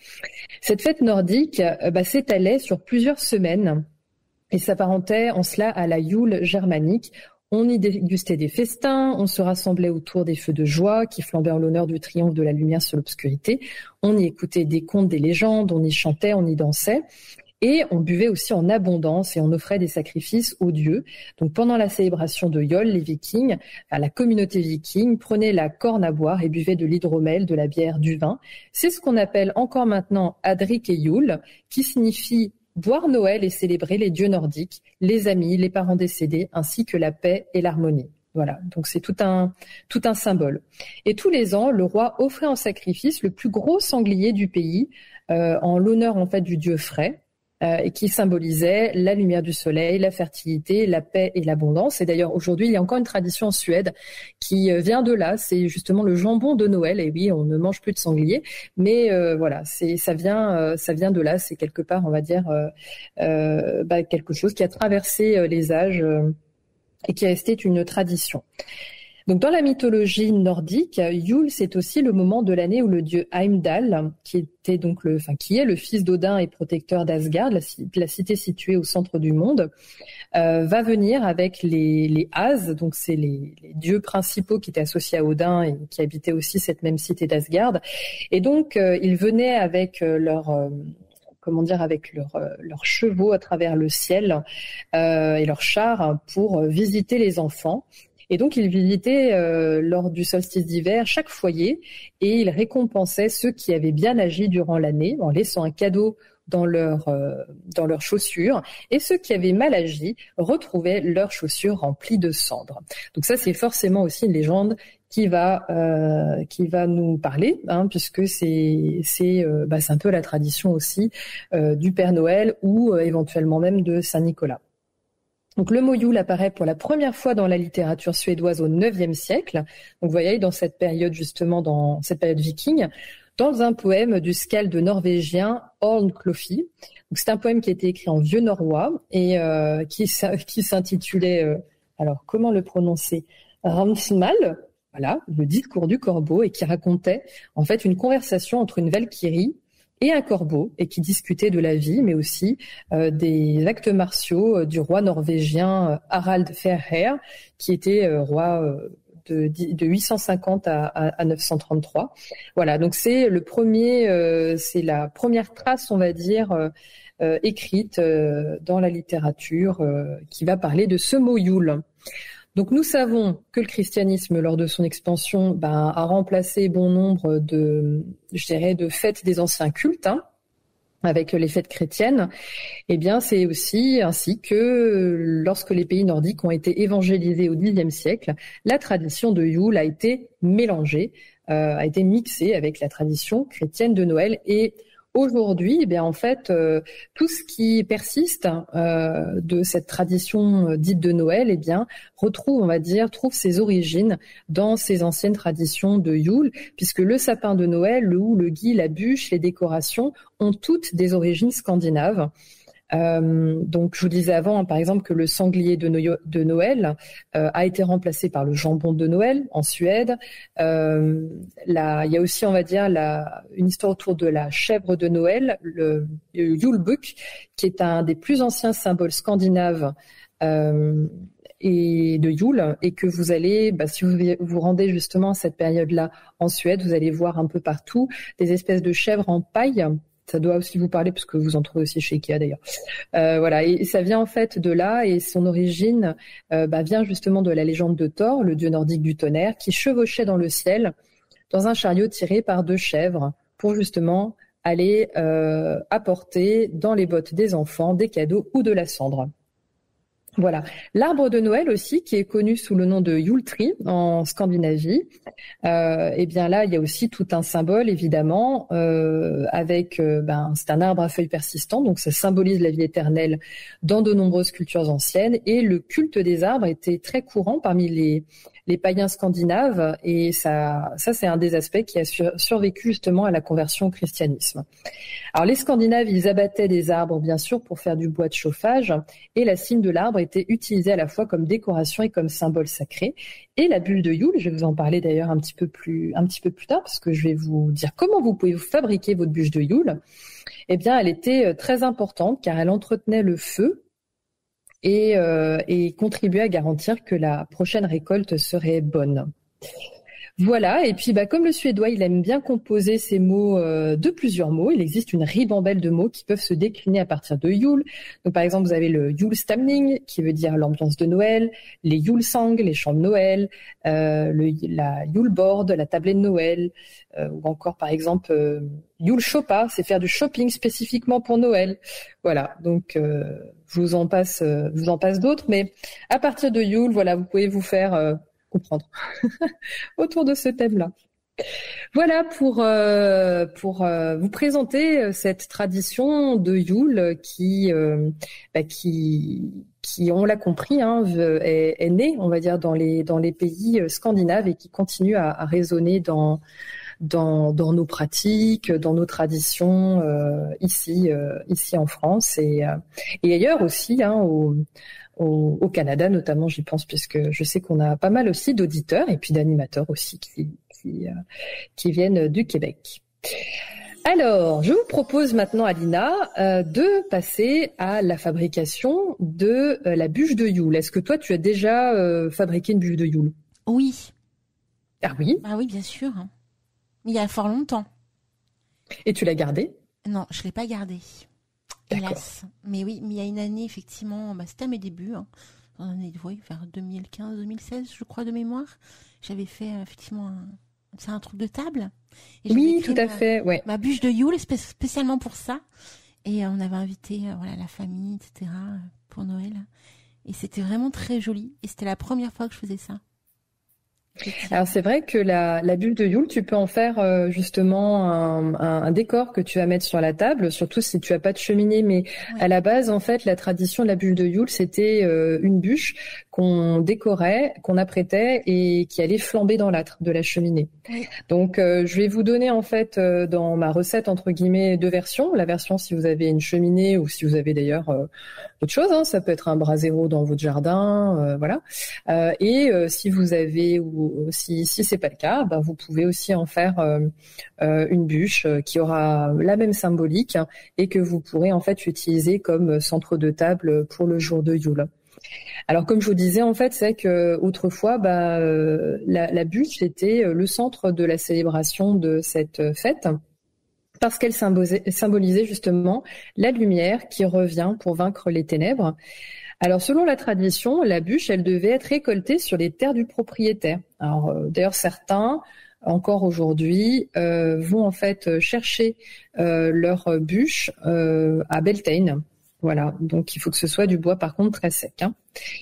Cette fête nordique euh, bah, s'étalait sur plusieurs semaines et s'apparentait en cela à la Yule germanique. On y dégustait des festins, on se rassemblait autour des feux de joie qui flambaient en l'honneur du triomphe de la lumière sur l'obscurité. On y écoutait des contes, des légendes, on y chantait, on y dansait. Et on buvait aussi en abondance et on offrait des sacrifices aux dieux. Donc pendant la célébration de Yule, les Vikings, la communauté viking, prenait la corne à boire et buvait de l'hydromel, de la bière, du vin. C'est ce qu'on appelle encore maintenant Adrik et Yule, qui signifie boire Noël et célébrer les dieux nordiques, les amis, les parents décédés, ainsi que la paix et l'harmonie. Voilà, donc c'est tout un tout un symbole. Et tous les ans, le roi offrait en sacrifice le plus gros sanglier du pays, euh, en l'honneur en fait du dieu Frey, euh, et qui symbolisait la lumière du soleil, la fertilité, la paix et l'abondance. Et d'ailleurs, aujourd'hui, il y a encore une tradition en Suède qui vient de là. C'est justement le jambon de Noël. Et oui, on ne mange plus de sanglier, mais euh, voilà, c'est ça vient, euh, ça vient de là. C'est quelque part, on va dire, euh, euh, bah, quelque chose qui a traversé euh, les âges euh, et qui est resté une tradition. Donc, dans la mythologie nordique, Yule, c'est aussi le moment de l'année où le dieu Heimdall, qui était donc le, enfin, qui est le fils d'Odin et protecteur d'Asgard, la, la cité située au centre du monde, euh, va venir avec les, les As, donc c'est les, les dieux principaux qui étaient associés à Odin et qui habitaient aussi cette même cité d'Asgard. Et donc, euh, ils venaient avec euh, leur euh, comment dire, avec leurs leurs chevaux à travers le ciel euh, et leurs chars pour visiter les enfants. Et donc, ils visitaient euh, lors du solstice d'hiver chaque foyer et ils récompensaient ceux qui avaient bien agi durant l'année en laissant un cadeau dans leurs euh, dans leurs chaussures, et ceux qui avaient mal agi retrouvaient leurs chaussures remplies de cendres. Donc ça, c'est forcément aussi une légende qui va euh, qui va nous parler, hein, puisque c'est c'est euh, bah, c'est un peu la tradition aussi euh, du Père Noël ou euh, éventuellement même de Saint Nicolas. Donc le mot Yule apparaît pour la première fois dans la littérature suédoise au neuvième siècle. Donc vous voyez, dans cette période justement, dans cette période viking, dans un poème du skald norvégien Ormklofi. Donc c'est un poème qui a été écrit en vieux norrois et euh, qui, qui s'intitulait, euh, alors comment le prononcer, Ramsmal, voilà, le discours du corbeau, et qui racontait en fait une conversation entre une valkyrie et un corbeau, et qui discutait de la vie, mais aussi euh, des actes martiaux euh, du roi norvégien euh, Harald Fairhair, qui était euh, roi euh, de, de huit cent cinquante à, à, à neuf cent trente-trois. Voilà, donc c'est le premier, euh, c'est la première trace, on va dire, euh, euh, écrite euh, dans la littérature euh, qui va parler de ce mot Yule. Donc nous savons que le christianisme, lors de son expansion, ben, a remplacé bon nombre de, je dirais, de fêtes des anciens cultes, hein, avec les fêtes chrétiennes. Eh bien, c'est aussi ainsi que lorsque les pays nordiques ont été évangélisés au dixième siècle, la tradition de Yule a été mélangée, euh, a été mixée avec la tradition chrétienne de Noël. Et aujourd'hui, eh bien en fait, euh, tout ce qui persiste euh, de cette tradition euh, dite de Noël, eh bien retrouve, on va dire, trouve ses origines dans ces anciennes traditions de Yule, puisque le sapin de Noël, le hou, le gui, la bûche, les décorations ont toutes des origines scandinaves. Euh, donc, je vous disais avant, hein, par exemple, que le sanglier de, no- de Noël euh, a été remplacé par le jambon de Noël en Suède. Euh, là, il y a aussi, on va dire, la, une histoire autour de la chèvre de Noël, le, le Julebuk, qui est un des plus anciens symboles scandinaves euh, et de Yule, et que vous allez, bah, si vous vous rendez justement à cette période-là en Suède, vous allez voir un peu partout des espèces de chèvres en paille. Ça doit aussi vous parler parce que vous en trouvez aussi chez Ikea d'ailleurs. Euh, voilà, et ça vient en fait de là, et son origine euh, bah, vient justement de la légende de Thor, le dieu nordique du tonnerre, qui chevauchait dans le ciel dans un chariot tiré par deux chèvres pour justement aller euh, apporter dans les bottes des enfants des cadeaux ou de la cendre. Voilà. L'arbre de Noël aussi, qui est connu sous le nom de Yule Tree en Scandinavie. Euh, et bien là, il y a aussi tout un symbole, évidemment, euh, avec, euh, ben, c'est un arbre à feuilles persistantes, donc ça symbolise la vie éternelle dans de nombreuses cultures anciennes. Et le culte des arbres était très courant parmi les les païens scandinaves, et ça, ça c'est un des aspects qui a sur, survécu justement à la conversion au christianisme. Alors les Scandinaves, ils abattaient des arbres bien sûr pour faire du bois de chauffage, et la cime de l'arbre été utilisées à la fois comme décoration et comme symbole sacré. Et la bûche de Yule, je vais vous en parler d'ailleurs un petit peu plus, un petit peu plus tard, parce que je vais vous dire comment vous pouvez fabriquer votre bûche de Yule. Eh bien, elle était très importante car elle entretenait le feu et, euh, et contribuait à garantir que la prochaine récolte serait bonne. Voilà, et puis bah, comme le suédois, il aime bien composer ses mots euh, de plusieurs mots, il existe une ribambelle de mots qui peuvent se décliner à partir de Yule. Donc par exemple, vous avez le Julestemning, qui veut dire l'ambiance de Noël, les Julesang, les chants de Noël, euh, le, la Juleboard, la tablée de Noël, euh, ou encore par exemple euh, Juleshoppa, c'est faire du shopping spécifiquement pour Noël. Voilà, donc euh, je vous en passe, euh, je vous en passe d'autres, mais à partir de Yule, voilà, vous pouvez vous faire euh, comprendre autour de ce thème-là. Voilà pour euh, pour euh, vous présenter cette tradition de Yule qui euh, bah, qui qui on l'a compris hein, est, est née, on va dire, dans les dans les pays scandinaves et qui continue à, à résonner dans dans dans nos pratiques, dans nos traditions euh, ici euh, ici en France et euh, et ailleurs aussi hein, au Au, au Canada notamment, j'y pense, puisque je sais qu'on a pas mal aussi d'auditeurs et puis d'animateurs aussi qui qui, euh, qui viennent du Québec. Alors, je vous propose maintenant, Alina, euh, de passer à la fabrication de euh, la bûche de Yule. Est-ce que toi, tu as déjà euh, fabriqué une bûche de Yule ? Oui. Ah oui ? Ah oui, bien sûr. Il y a fort longtemps. Et tu l'as gardée ? Non, je l'ai pas gardée. D'accord. Hélas. Mais oui, mais il y a une année, effectivement, bah, c'était à mes débuts, hein, dans l'année, oui, vers deux mille quinze deux mille seize, je crois, de mémoire. J'avais fait, euh, effectivement, un, c'est un truc de table. Et oui, tout à ma, fait, ouais. Ma bûche de Yule, spé- spécialement pour ça. Et euh, on avait invité, euh, voilà, la famille, et cetera, euh, pour Noël. Et c'était vraiment très joli. Et c'était la première fois que je faisais ça. Alors c'est vrai que la, la bûche de Yule, tu peux en faire euh, justement un, un, un décor que tu vas mettre sur la table, surtout si tu as pas de cheminée. Mais ouais. À la base, en fait, la tradition de la bûche de Yule, c'était euh, une bûche qu'on décorait, qu'on apprêtait et qui allait flamber dans l'âtre de la cheminée. Oui. Donc euh, je vais vous donner en fait euh, dans ma recette entre guillemets deux versions. La version si vous avez une cheminée ou si vous avez d'ailleurs euh, autre chose, hein, ça peut être un brasero dans votre jardin, euh, voilà. Euh, et euh, si vous avez ou si si c'est pas le cas, ben vous pouvez aussi en faire euh, euh, une bûche qui aura la même symbolique et que vous pourrez en fait utiliser comme centre de table pour le jour de Yule. Alors comme je vous disais, en fait, c'est que autrefois, bah, euh, la, la bûche était le centre de la célébration de cette fête, parce qu'elle symbolisait justement la lumière qui revient pour vaincre les ténèbres. Alors selon la tradition, la bûche, elle devait être récoltée sur les terres du propriétaire. Alors euh, d'ailleurs certains, encore aujourd'hui, euh, vont en fait chercher euh, leur bûche euh, à Beltane. Voilà, donc il faut que ce soit du bois par contre très sec. Hein.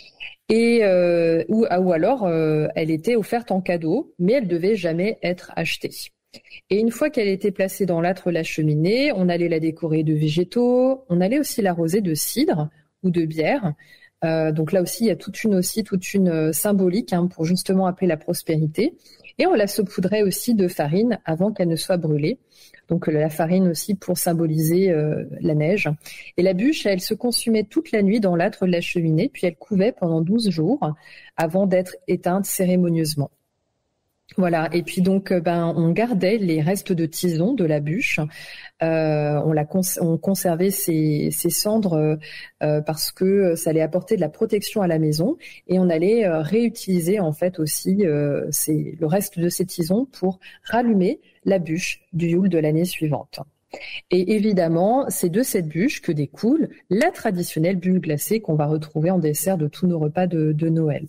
Et euh, ou, ou alors euh, elle était offerte en cadeau, mais elle devait jamais être achetée. Et une fois qu'elle était placée dans l'âtre de la cheminée, on allait la décorer de végétaux, on allait aussi l'arroser de cidre ou de bière. Euh, donc là aussi, il y a toute une aussi toute une symbolique hein, pour justement appeler la prospérité. Et on la saupoudrait aussi de farine avant qu'elle ne soit brûlée. Donc la farine aussi pour symboliser euh, la neige. Et la bûche, elle se consumait toute la nuit dans l'âtre de la cheminée, puis elle couvait pendant douze jours avant d'être éteinte cérémonieusement. Voilà, et puis donc ben on gardait les restes de tison de la bûche, euh, on la cons- on conservait ces, ces cendres euh, parce que ça allait apporter de la protection à la maison et on allait euh, réutiliser en fait aussi euh, ces, le reste de ces tisons pour rallumer la bûche du Yule de l'année suivante. Et évidemment, c'est de cette bûche que découle la traditionnelle bûche glacée qu'on va retrouver en dessert de tous nos repas de, de Noël.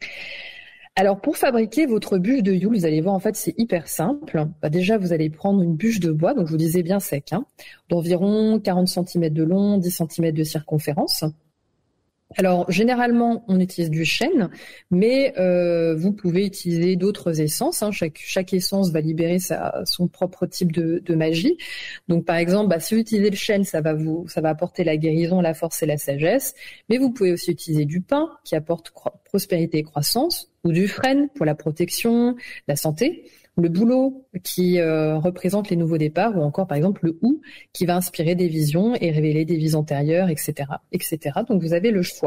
Alors pour fabriquer votre bûche de Yule, vous allez voir en fait c'est hyper simple. Bah, déjà vous allez prendre une bûche de bois, donc je vous disais bien sec, hein, d'environ quarante centimètres de long, dix centimètres de circonférence. Alors généralement on utilise du chêne, mais euh, vous pouvez utiliser d'autres essences. Hein. Chaque, chaque essence va libérer sa, son propre type de, de magie. Donc par exemple, bah, si vous utilisez le chêne, ça va vous, ça va apporter la guérison, la force et la sagesse. Mais vous pouvez aussi utiliser du pin qui apporte cro- prospérité et croissance, ou du frêne pour la protection, la santé. Le bouleau qui euh, représente les nouveaux départs, ou encore par exemple le hou qui va inspirer des visions et révéler des vies antérieures, et cetera, et cetera. Donc vous avez le choix.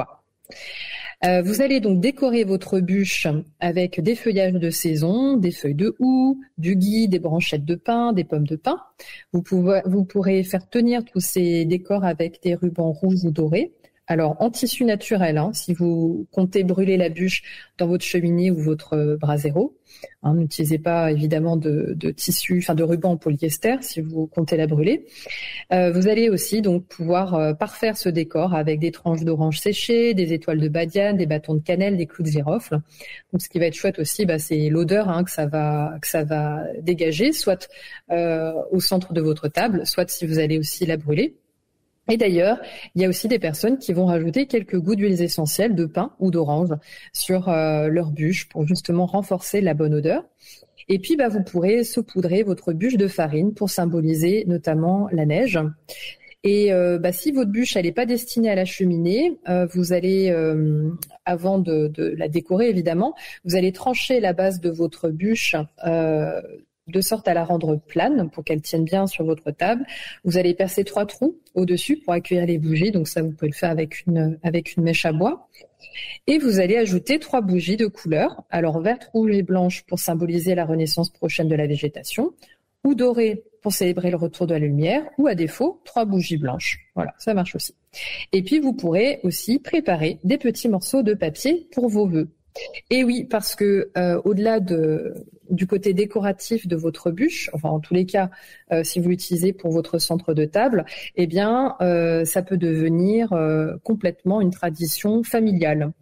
Euh, vous allez donc décorer votre bûche avec des feuillages de saison, des feuilles de houx, du gui, des branchettes de pin, des pommes de pin. Vous, pouvez, vous pourrez faire tenir tous ces décors avec des rubans rouges ou dorés. Alors, en tissu naturel, hein, si vous comptez brûler la bûche dans votre cheminée ou votre brasero, hein, n'utilisez pas évidemment de, de tissu, enfin de ruban en polyester si vous comptez la brûler. Euh, vous allez aussi donc pouvoir euh, parfaire ce décor avec des tranches d'orange séchées, des étoiles de badiane, des bâtons de cannelle, des clous de girofle. Donc, ce qui va être chouette aussi, bah, c'est l'odeur hein, que ça va que ça va dégager, soit euh, au centre de votre table, soit si vous allez aussi la brûler. Et d'ailleurs, il y a aussi des personnes qui vont rajouter quelques gouttes d'huiles essentielles de pin ou d'orange sur euh, leur bûche pour justement renforcer la bonne odeur. Et puis, bah, vous pourrez saupoudrer votre bûche de farine pour symboliser notamment la neige. Et euh, bah, si votre bûche elle n'est pas destinée à la cheminée, euh, vous allez, euh, avant de, de la décorer évidemment, vous allez trancher la base de votre bûche euh, de sorte à la rendre plane pour qu'elle tienne bien sur votre table. Vous allez percer trois trous au-dessus pour accueillir les bougies. Donc ça, vous pouvez le faire avec une, avec une mèche à bois. Et vous allez ajouter trois bougies de couleur. Alors verte, rouge et blanche pour symboliser la renaissance prochaine de la végétation, ou dorée pour célébrer le retour de la lumière, ou à défaut, trois bougies blanches. Voilà, ça marche aussi. Et puis vous pourrez aussi préparer des petits morceaux de papier pour vos vœux. Et oui, parce que euh, au-delà de, du côté décoratif de votre bûche, enfin en tous les cas, euh, si vous l'utilisez pour votre centre de table, eh bien, euh, ça peut devenir euh, complètement une tradition familiale,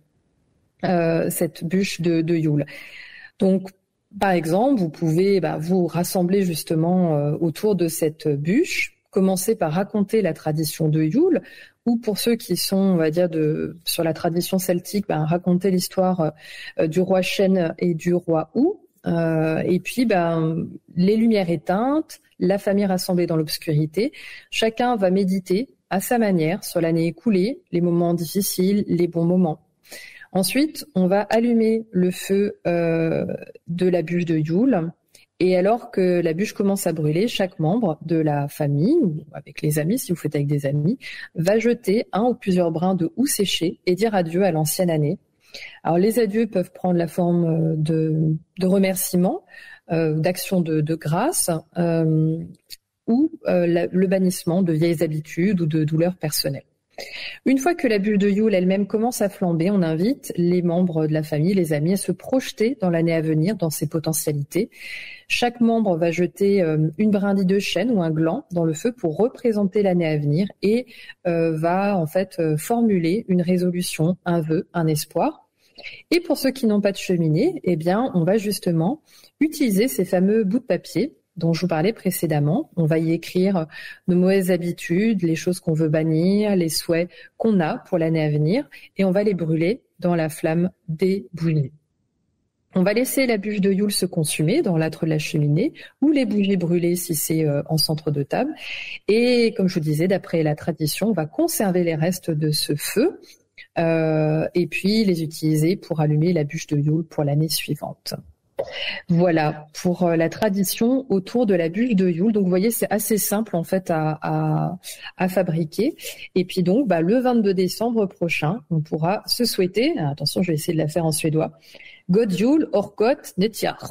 euh, cette bûche de, de Yule. Donc, par exemple, vous pouvez bah, vous rassembler justement euh, autour de cette bûche. Commencer par raconter la tradition de Yule, ou pour ceux qui sont, on va dire, de, sur la tradition celtique, ben, raconter l'histoire euh, du roi Chêne et du roi Hou. Euh, et puis, ben, les lumières éteintes, la famille rassemblée dans l'obscurité. Chacun va méditer à sa manière sur l'année écoulée, les moments difficiles, les bons moments. Ensuite, on va allumer le feu euh, de la bûche de Yule. Et alors que la bûche commence à brûler, chaque membre de la famille, ou avec les amis, si vous faites avec des amis, va jeter un ou plusieurs brins de houx séchés et dire adieu à l'ancienne année. Alors les adieux peuvent prendre la forme de, de remerciements, euh, d'actions de, de grâce, euh, ou euh, la, le bannissement de vieilles habitudes ou de douleurs personnelles. Une fois que la bûche de Yule elle-même commence à flamber, on invite les membres de la famille, les amis, à se projeter dans l'année à venir, dans ses potentialités. Chaque membre va jeter euh, une brindille de chêne ou un gland dans le feu pour représenter l'année à venir et euh, va en fait euh, formuler une résolution, un vœu, un espoir. Et pour ceux qui n'ont pas de cheminée, eh bien, on va justement utiliser ces fameux bouts de papier dont je vous parlais précédemment. On va y écrire nos mauvaises habitudes, les choses qu'on veut bannir, les souhaits qu'on a pour l'année à venir, et on va les brûler dans la flamme des bougies. On va laisser la bûche de Yule se consumer dans l'âtre de la cheminée, ou les bougies brûler si c'est euh, en centre de table. Et comme je vous disais, d'après la tradition, on va conserver les restes de ce feu, euh, et puis les utiliser pour allumer la bûche de Yule pour l'année suivante. Voilà pour la tradition autour de la bûche de Yule. Donc vous voyez, c'est assez simple en fait à, à, à fabriquer. Et puis donc bah, le vingt-deux décembre prochain, on pourra se souhaiter, attention je vais essayer de la faire en suédois, God Jul Orkot Netjar.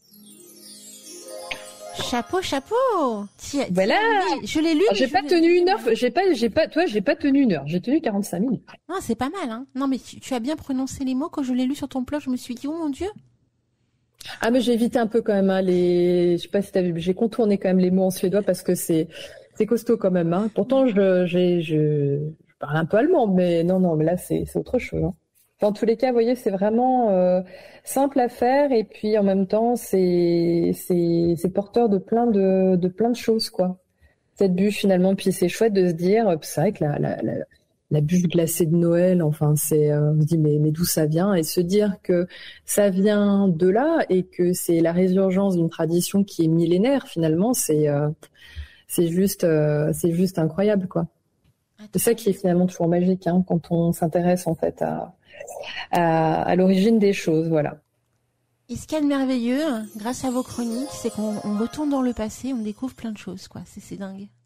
Chapeau, chapeau. T'y, t'y voilà. Mis. Je l'ai lu. Alors, j'ai pas tenu une heure. J'ai pas, j'ai pas, toi, j'ai pas tenu une heure. J'ai tenu quarante-cinq minutes. Non, c'est pas mal, hein. Non, mais tu, tu as bien prononcé les mots. Quand je l'ai lu sur ton blog, je me suis dit, oh mon Dieu. Ah, mais j'ai évité un peu quand même, hein, les, je sais pas si t'as vu, j'ai contourné quand même les mots en suédois parce que c'est, c'est costaud quand même, hein. Pourtant, je, j'ai, je, je parle un peu allemand, mais non, non, mais là, c'est, c'est autre chose, hein. Dans tous les cas, vous voyez, c'est vraiment euh, simple à faire et puis en même temps, c'est, c'est, c'est porteur de plein de, de plein de choses, quoi. Cette bûche finalement, puis c'est chouette de se dire, c'est vrai que la, la, la, la bûche glacée de Noël, enfin, c'est, euh, on se dit mais, mais d'où ça vient? Et se dire que ça vient de là et que c'est la résurgence d'une tradition qui est millénaire finalement, c'est, euh, c'est juste, euh, c'est juste incroyable, quoi. C'est ça qui est finalement toujours magique, hein, quand on s'intéresse en fait à À, à l'origine des choses, voilà. Et ce qu'il y a de merveilleux, grâce à vos chroniques, c'est qu'on on retourne dans le passé, on découvre plein de choses, quoi. C'est, c'est dingue.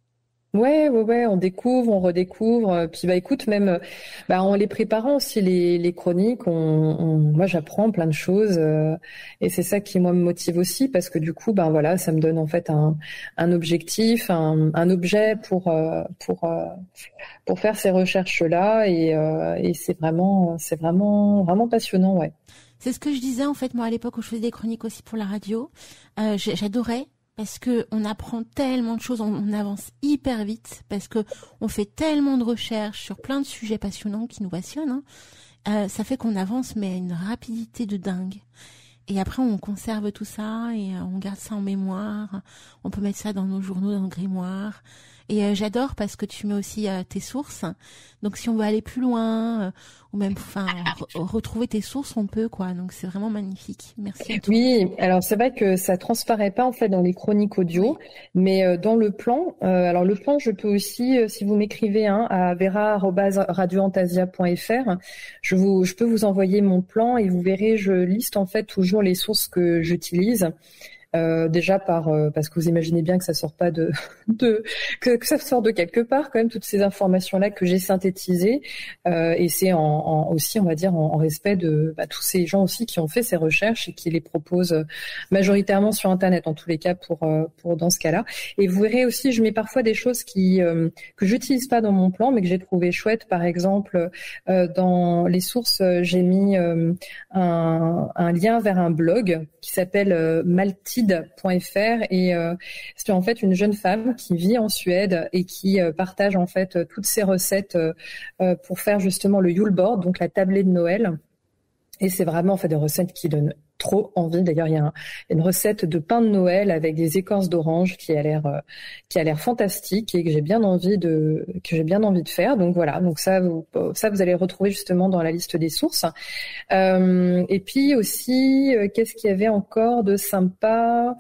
Ouais, ouais, ouais, on découvre, on redécouvre. Puis bah écoute, même bah en les préparant aussi les, les chroniques, on, on- moi j'apprends plein de choses euh, et c'est ça qui moi me motive aussi parce que du coup, ben voilà, ça me donne en fait un, un objectif, un, un objet pour euh, pour euh, pour faire ces recherches-là et euh, et c'est vraiment c'est vraiment vraiment passionnant, ouais. C'est ce que je disais en fait moi à l'époque où je faisais des chroniques aussi pour la radio. Euh, j'ai- j'adorais parce que on apprend tellement de choses, on, on avance hyper vite parce que on fait tellement de recherches sur plein de sujets passionnants qui nous passionnent. Hein. Euh, ça fait qu'on avance mais à une rapidité de dingue. Et après on conserve tout ça et euh, on garde ça en mémoire. On peut mettre ça dans nos journaux, dans nos grimoires. Et euh, j'adore parce que tu mets aussi euh, tes sources. Donc si on veut aller plus loin euh, ou même enfin re- retrouver tes sources, on peut quoi. Donc c'est vraiment magnifique. Merci à toi. Oui, alors c'est vrai que ça transparaît pas en fait dans les chroniques audio, mais euh, dans le plan, euh, alors le plan, je peux aussi, euh, si vous m'écrivez hein, à vera arobase radio antasia point f r, je vous, je peux vous envoyer mon plan et vous verrez, je liste en fait toujours les sources que j'utilise. Euh, déjà par euh, parce que vous imaginez bien que ça sort pas de, de que, que ça sort de quelque part quand même toutes ces informations là que j'ai synthétisées euh, et c'est en, en aussi on va dire en, en respect de bah, tous ces gens aussi qui ont fait ces recherches et qui les proposent majoritairement sur internet en tous les cas pour euh, pour dans ce cas-là et vous verrez aussi je mets parfois des choses qui euh, que j'utilise pas dans mon plan mais que j'ai trouvé chouette par exemple euh, dans les sources j'ai mis euh, un, un lien vers un blog qui s'appelle euh, maltide point f r et euh, c'est en fait une jeune femme qui vit en Suède et qui euh, partage en fait euh, toutes ses recettes euh, euh, pour faire justement le Yule board, donc la tablée de Noël. Et c'est vraiment en fait des recettes qui donnent trop envie. D'ailleurs, il y a un, une recette de pain de Noël avec des écorces d'orange qui a l'air euh, qui a l'air fantastique et que j'ai bien envie de que j'ai bien envie de faire. Donc voilà, donc ça vous ça vous allez retrouver justement dans la liste des sources. Euh, et puis aussi, euh, qu'est-ce qu'il y avait encore de sympa?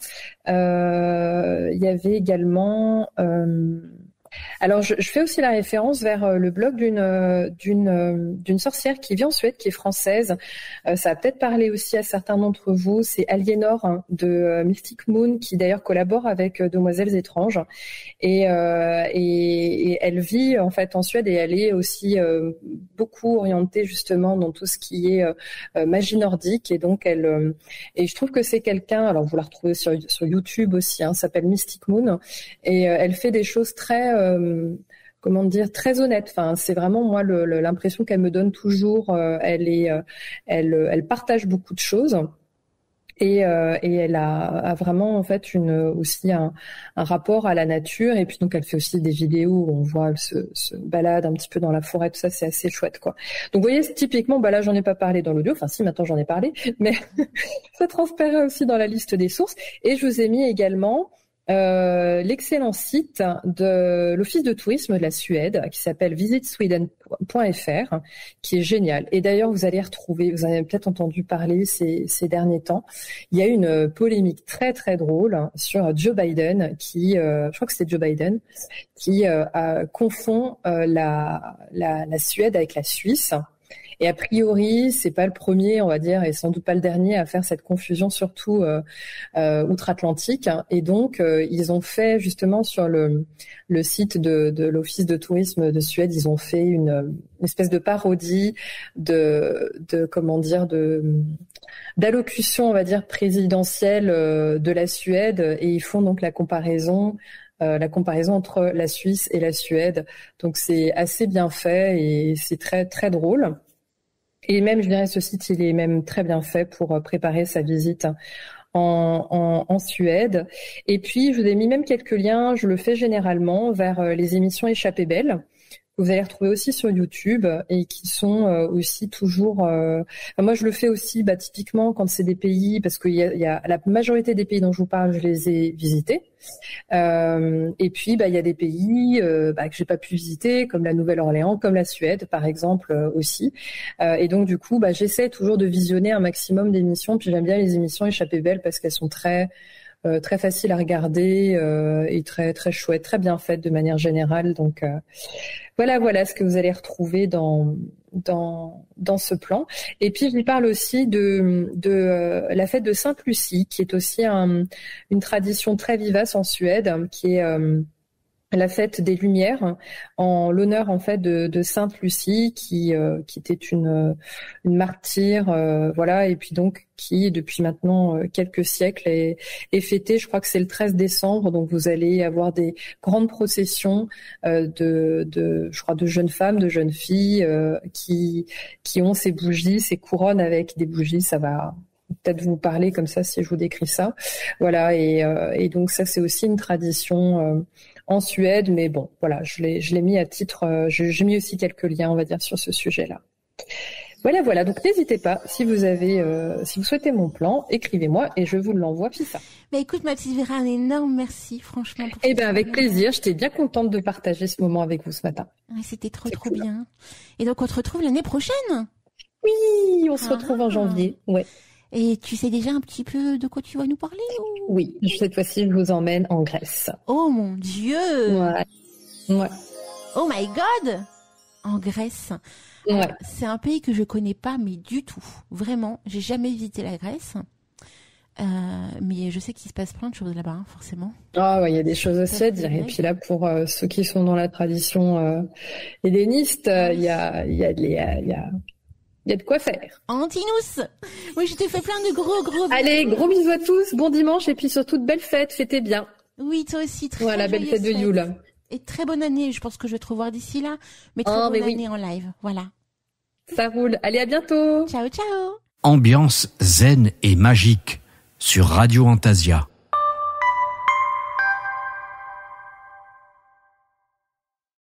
Euh, Il y avait également euh, alors, je, je fais aussi la référence vers euh, le blog d'une euh, d'une euh, d'une sorcière qui vit en Suède, qui est française. Euh, ça a peut-être parlé aussi à certains d'entre vous. C'est Aliénor hein, de euh, Mystic Moon, qui d'ailleurs collabore avec euh, Demoiselles étranges. Et, euh, et, et elle vit en fait en Suède et elle est aussi euh, beaucoup orientée justement dans tout ce qui est euh, magie nordique. Et donc elle euh, et je trouve que c'est quelqu'un. Alors vous la retrouvez sur sur YouTube aussi. Hein, s'appelle Mystic Moon et euh, elle fait des choses très euh, comment dire très honnête. Enfin, c'est vraiment moi le, le, l'impression qu'elle me donne toujours. Euh, elle est, euh, elle, elle partage beaucoup de choses. Et, euh, et elle a, a vraiment en fait une aussi un, un rapport à la nature. Et puis donc elle fait aussi des vidéos où on voit elle se, se balade un petit peu dans la forêt. Tout ça, c'est assez chouette quoi. Donc vous voyez typiquement, bah là j'en ai pas parlé dans l'audio. Enfin si maintenant j'en ai parlé, mais ça transparaît aussi dans la liste des sources. Et je vous ai mis également euh, l'excellent site de l'Office de tourisme de la Suède qui s'appelle visit sweden point f r, qui est génial. Et d'ailleurs, vous allez retrouver, vous en avez peut-être entendu parler ces, ces derniers temps, il y a une polémique très très drôle sur Joe Biden, qui, euh, je crois que c'est Joe Biden, qui euh, a, confond euh, la, la, la Suède avec la Suisse. Et a priori, c'est pas le premier, on va dire, et sans doute pas le dernier à faire cette confusion, surtout euh, euh, outre-Atlantique. Et donc, euh, ils ont fait justement sur le, le site de, de l'Office de tourisme de Suède, ils ont fait une, une espèce de parodie de, de comment dire, de d'allocution, on va dire, présidentielle euh, de la Suède, et ils font donc la comparaison. Euh, la comparaison entre la Suisse et la Suède. Donc c'est assez bien fait et c'est très très drôle. Et même, je dirais, ce site, il est même très bien fait pour préparer sa visite en, en, en Suède. Et puis, je vous ai mis même quelques liens, je le fais généralement, vers les émissions Échappée Belle, que vous allez retrouver aussi sur YouTube et qui sont euh, aussi toujours... Euh... Enfin, moi, je le fais aussi bah, typiquement quand c'est des pays, parce qu'il y a, il y a la majorité des pays dont je vous parle, je les ai visités. Euh, et puis, bah, il y a des pays euh, bah, que j'ai pas pu visiter, comme la Nouvelle-Orléans, comme la Suède, par exemple, euh, aussi. Euh, et donc, du coup, bah, j'essaie toujours de visionner un maximum d'émissions. Puis j'aime bien les émissions Échappée Belle parce qu'elles sont très... Euh, très facile à regarder euh, et très très chouette, très bien faite de manière générale. Donc euh, voilà, voilà ce que vous allez retrouver dans dans dans ce plan. Et puis je lui parle aussi de de euh, la fête de Sainte-Lucie, qui est aussi un, une tradition très vivace en Suède, qui est euh, la fête des Lumières en l'honneur en fait de, de Sainte Lucie qui euh, qui était une une martyre euh, voilà et puis donc qui depuis maintenant euh, quelques siècles est, est fêtée. Je crois que c'est le treize décembre, donc vous allez avoir des grandes processions euh, de de je crois de jeunes femmes, de jeunes filles euh, qui qui ont ces bougies, ces couronnes avec des bougies. Ça va peut-être vous parler comme ça si je vous décris ça. Voilà et euh, et donc ça c'est aussi une tradition euh, en Suède, mais bon, voilà, je l'ai, je l'ai mis à titre, euh, j'ai, j'ai mis aussi quelques liens, on va dire, sur ce sujet-là. Voilà, voilà. Donc n'hésitez pas, si vous avez, euh, si vous souhaitez mon plan, écrivez-moi et je vous l'envoie, Fissa. Bah écoute, ma petite Vera, un énorme merci, franchement. Eh ben avec plaisir. J'étais bien contente de partager ce moment avec vous ce matin. Ouais, c'était trop, C'est trop cool. bien. Et donc on te retrouve l'année prochaine. Oui, on se Ah. retrouve en janvier. Ouais. Et tu sais déjà un petit peu de quoi tu vas nous parler ou... Oui, cette fois-ci, je vous emmène en Grèce. Oh mon Dieu. Ouais. Ouais. Oh my God. En Grèce. Ouais. Alors, c'est un pays que je connais pas, mais du tout. Vraiment, j'ai jamais visité la Grèce. Euh, mais je sais qu'il se passe plein de choses là-bas, hein, forcément. Ah ouais, il y a des choses aussi à dire. vrai. Et puis là, pour euh, ceux qui sont dans la tradition euh, helléniste, euh, il y a, il y a, il y a, il y a, il y a de quoi faire. Antinous. Oui, je te fais plein de gros, gros bisous. Allez, gros bisous à tous, bon dimanche et puis surtout de belles fêtes, fêtez bien. Oui, toi aussi, très Voilà, belle fête de joyeuse Yule. Et très bonne année. Je pense que je vais te revoir d'ici là. Mais très Oh, bonne mais oui. année en live. Voilà. Ça roule. Allez, à bientôt. Ciao, ciao. Ambiance zen et magique sur Radio Antasia.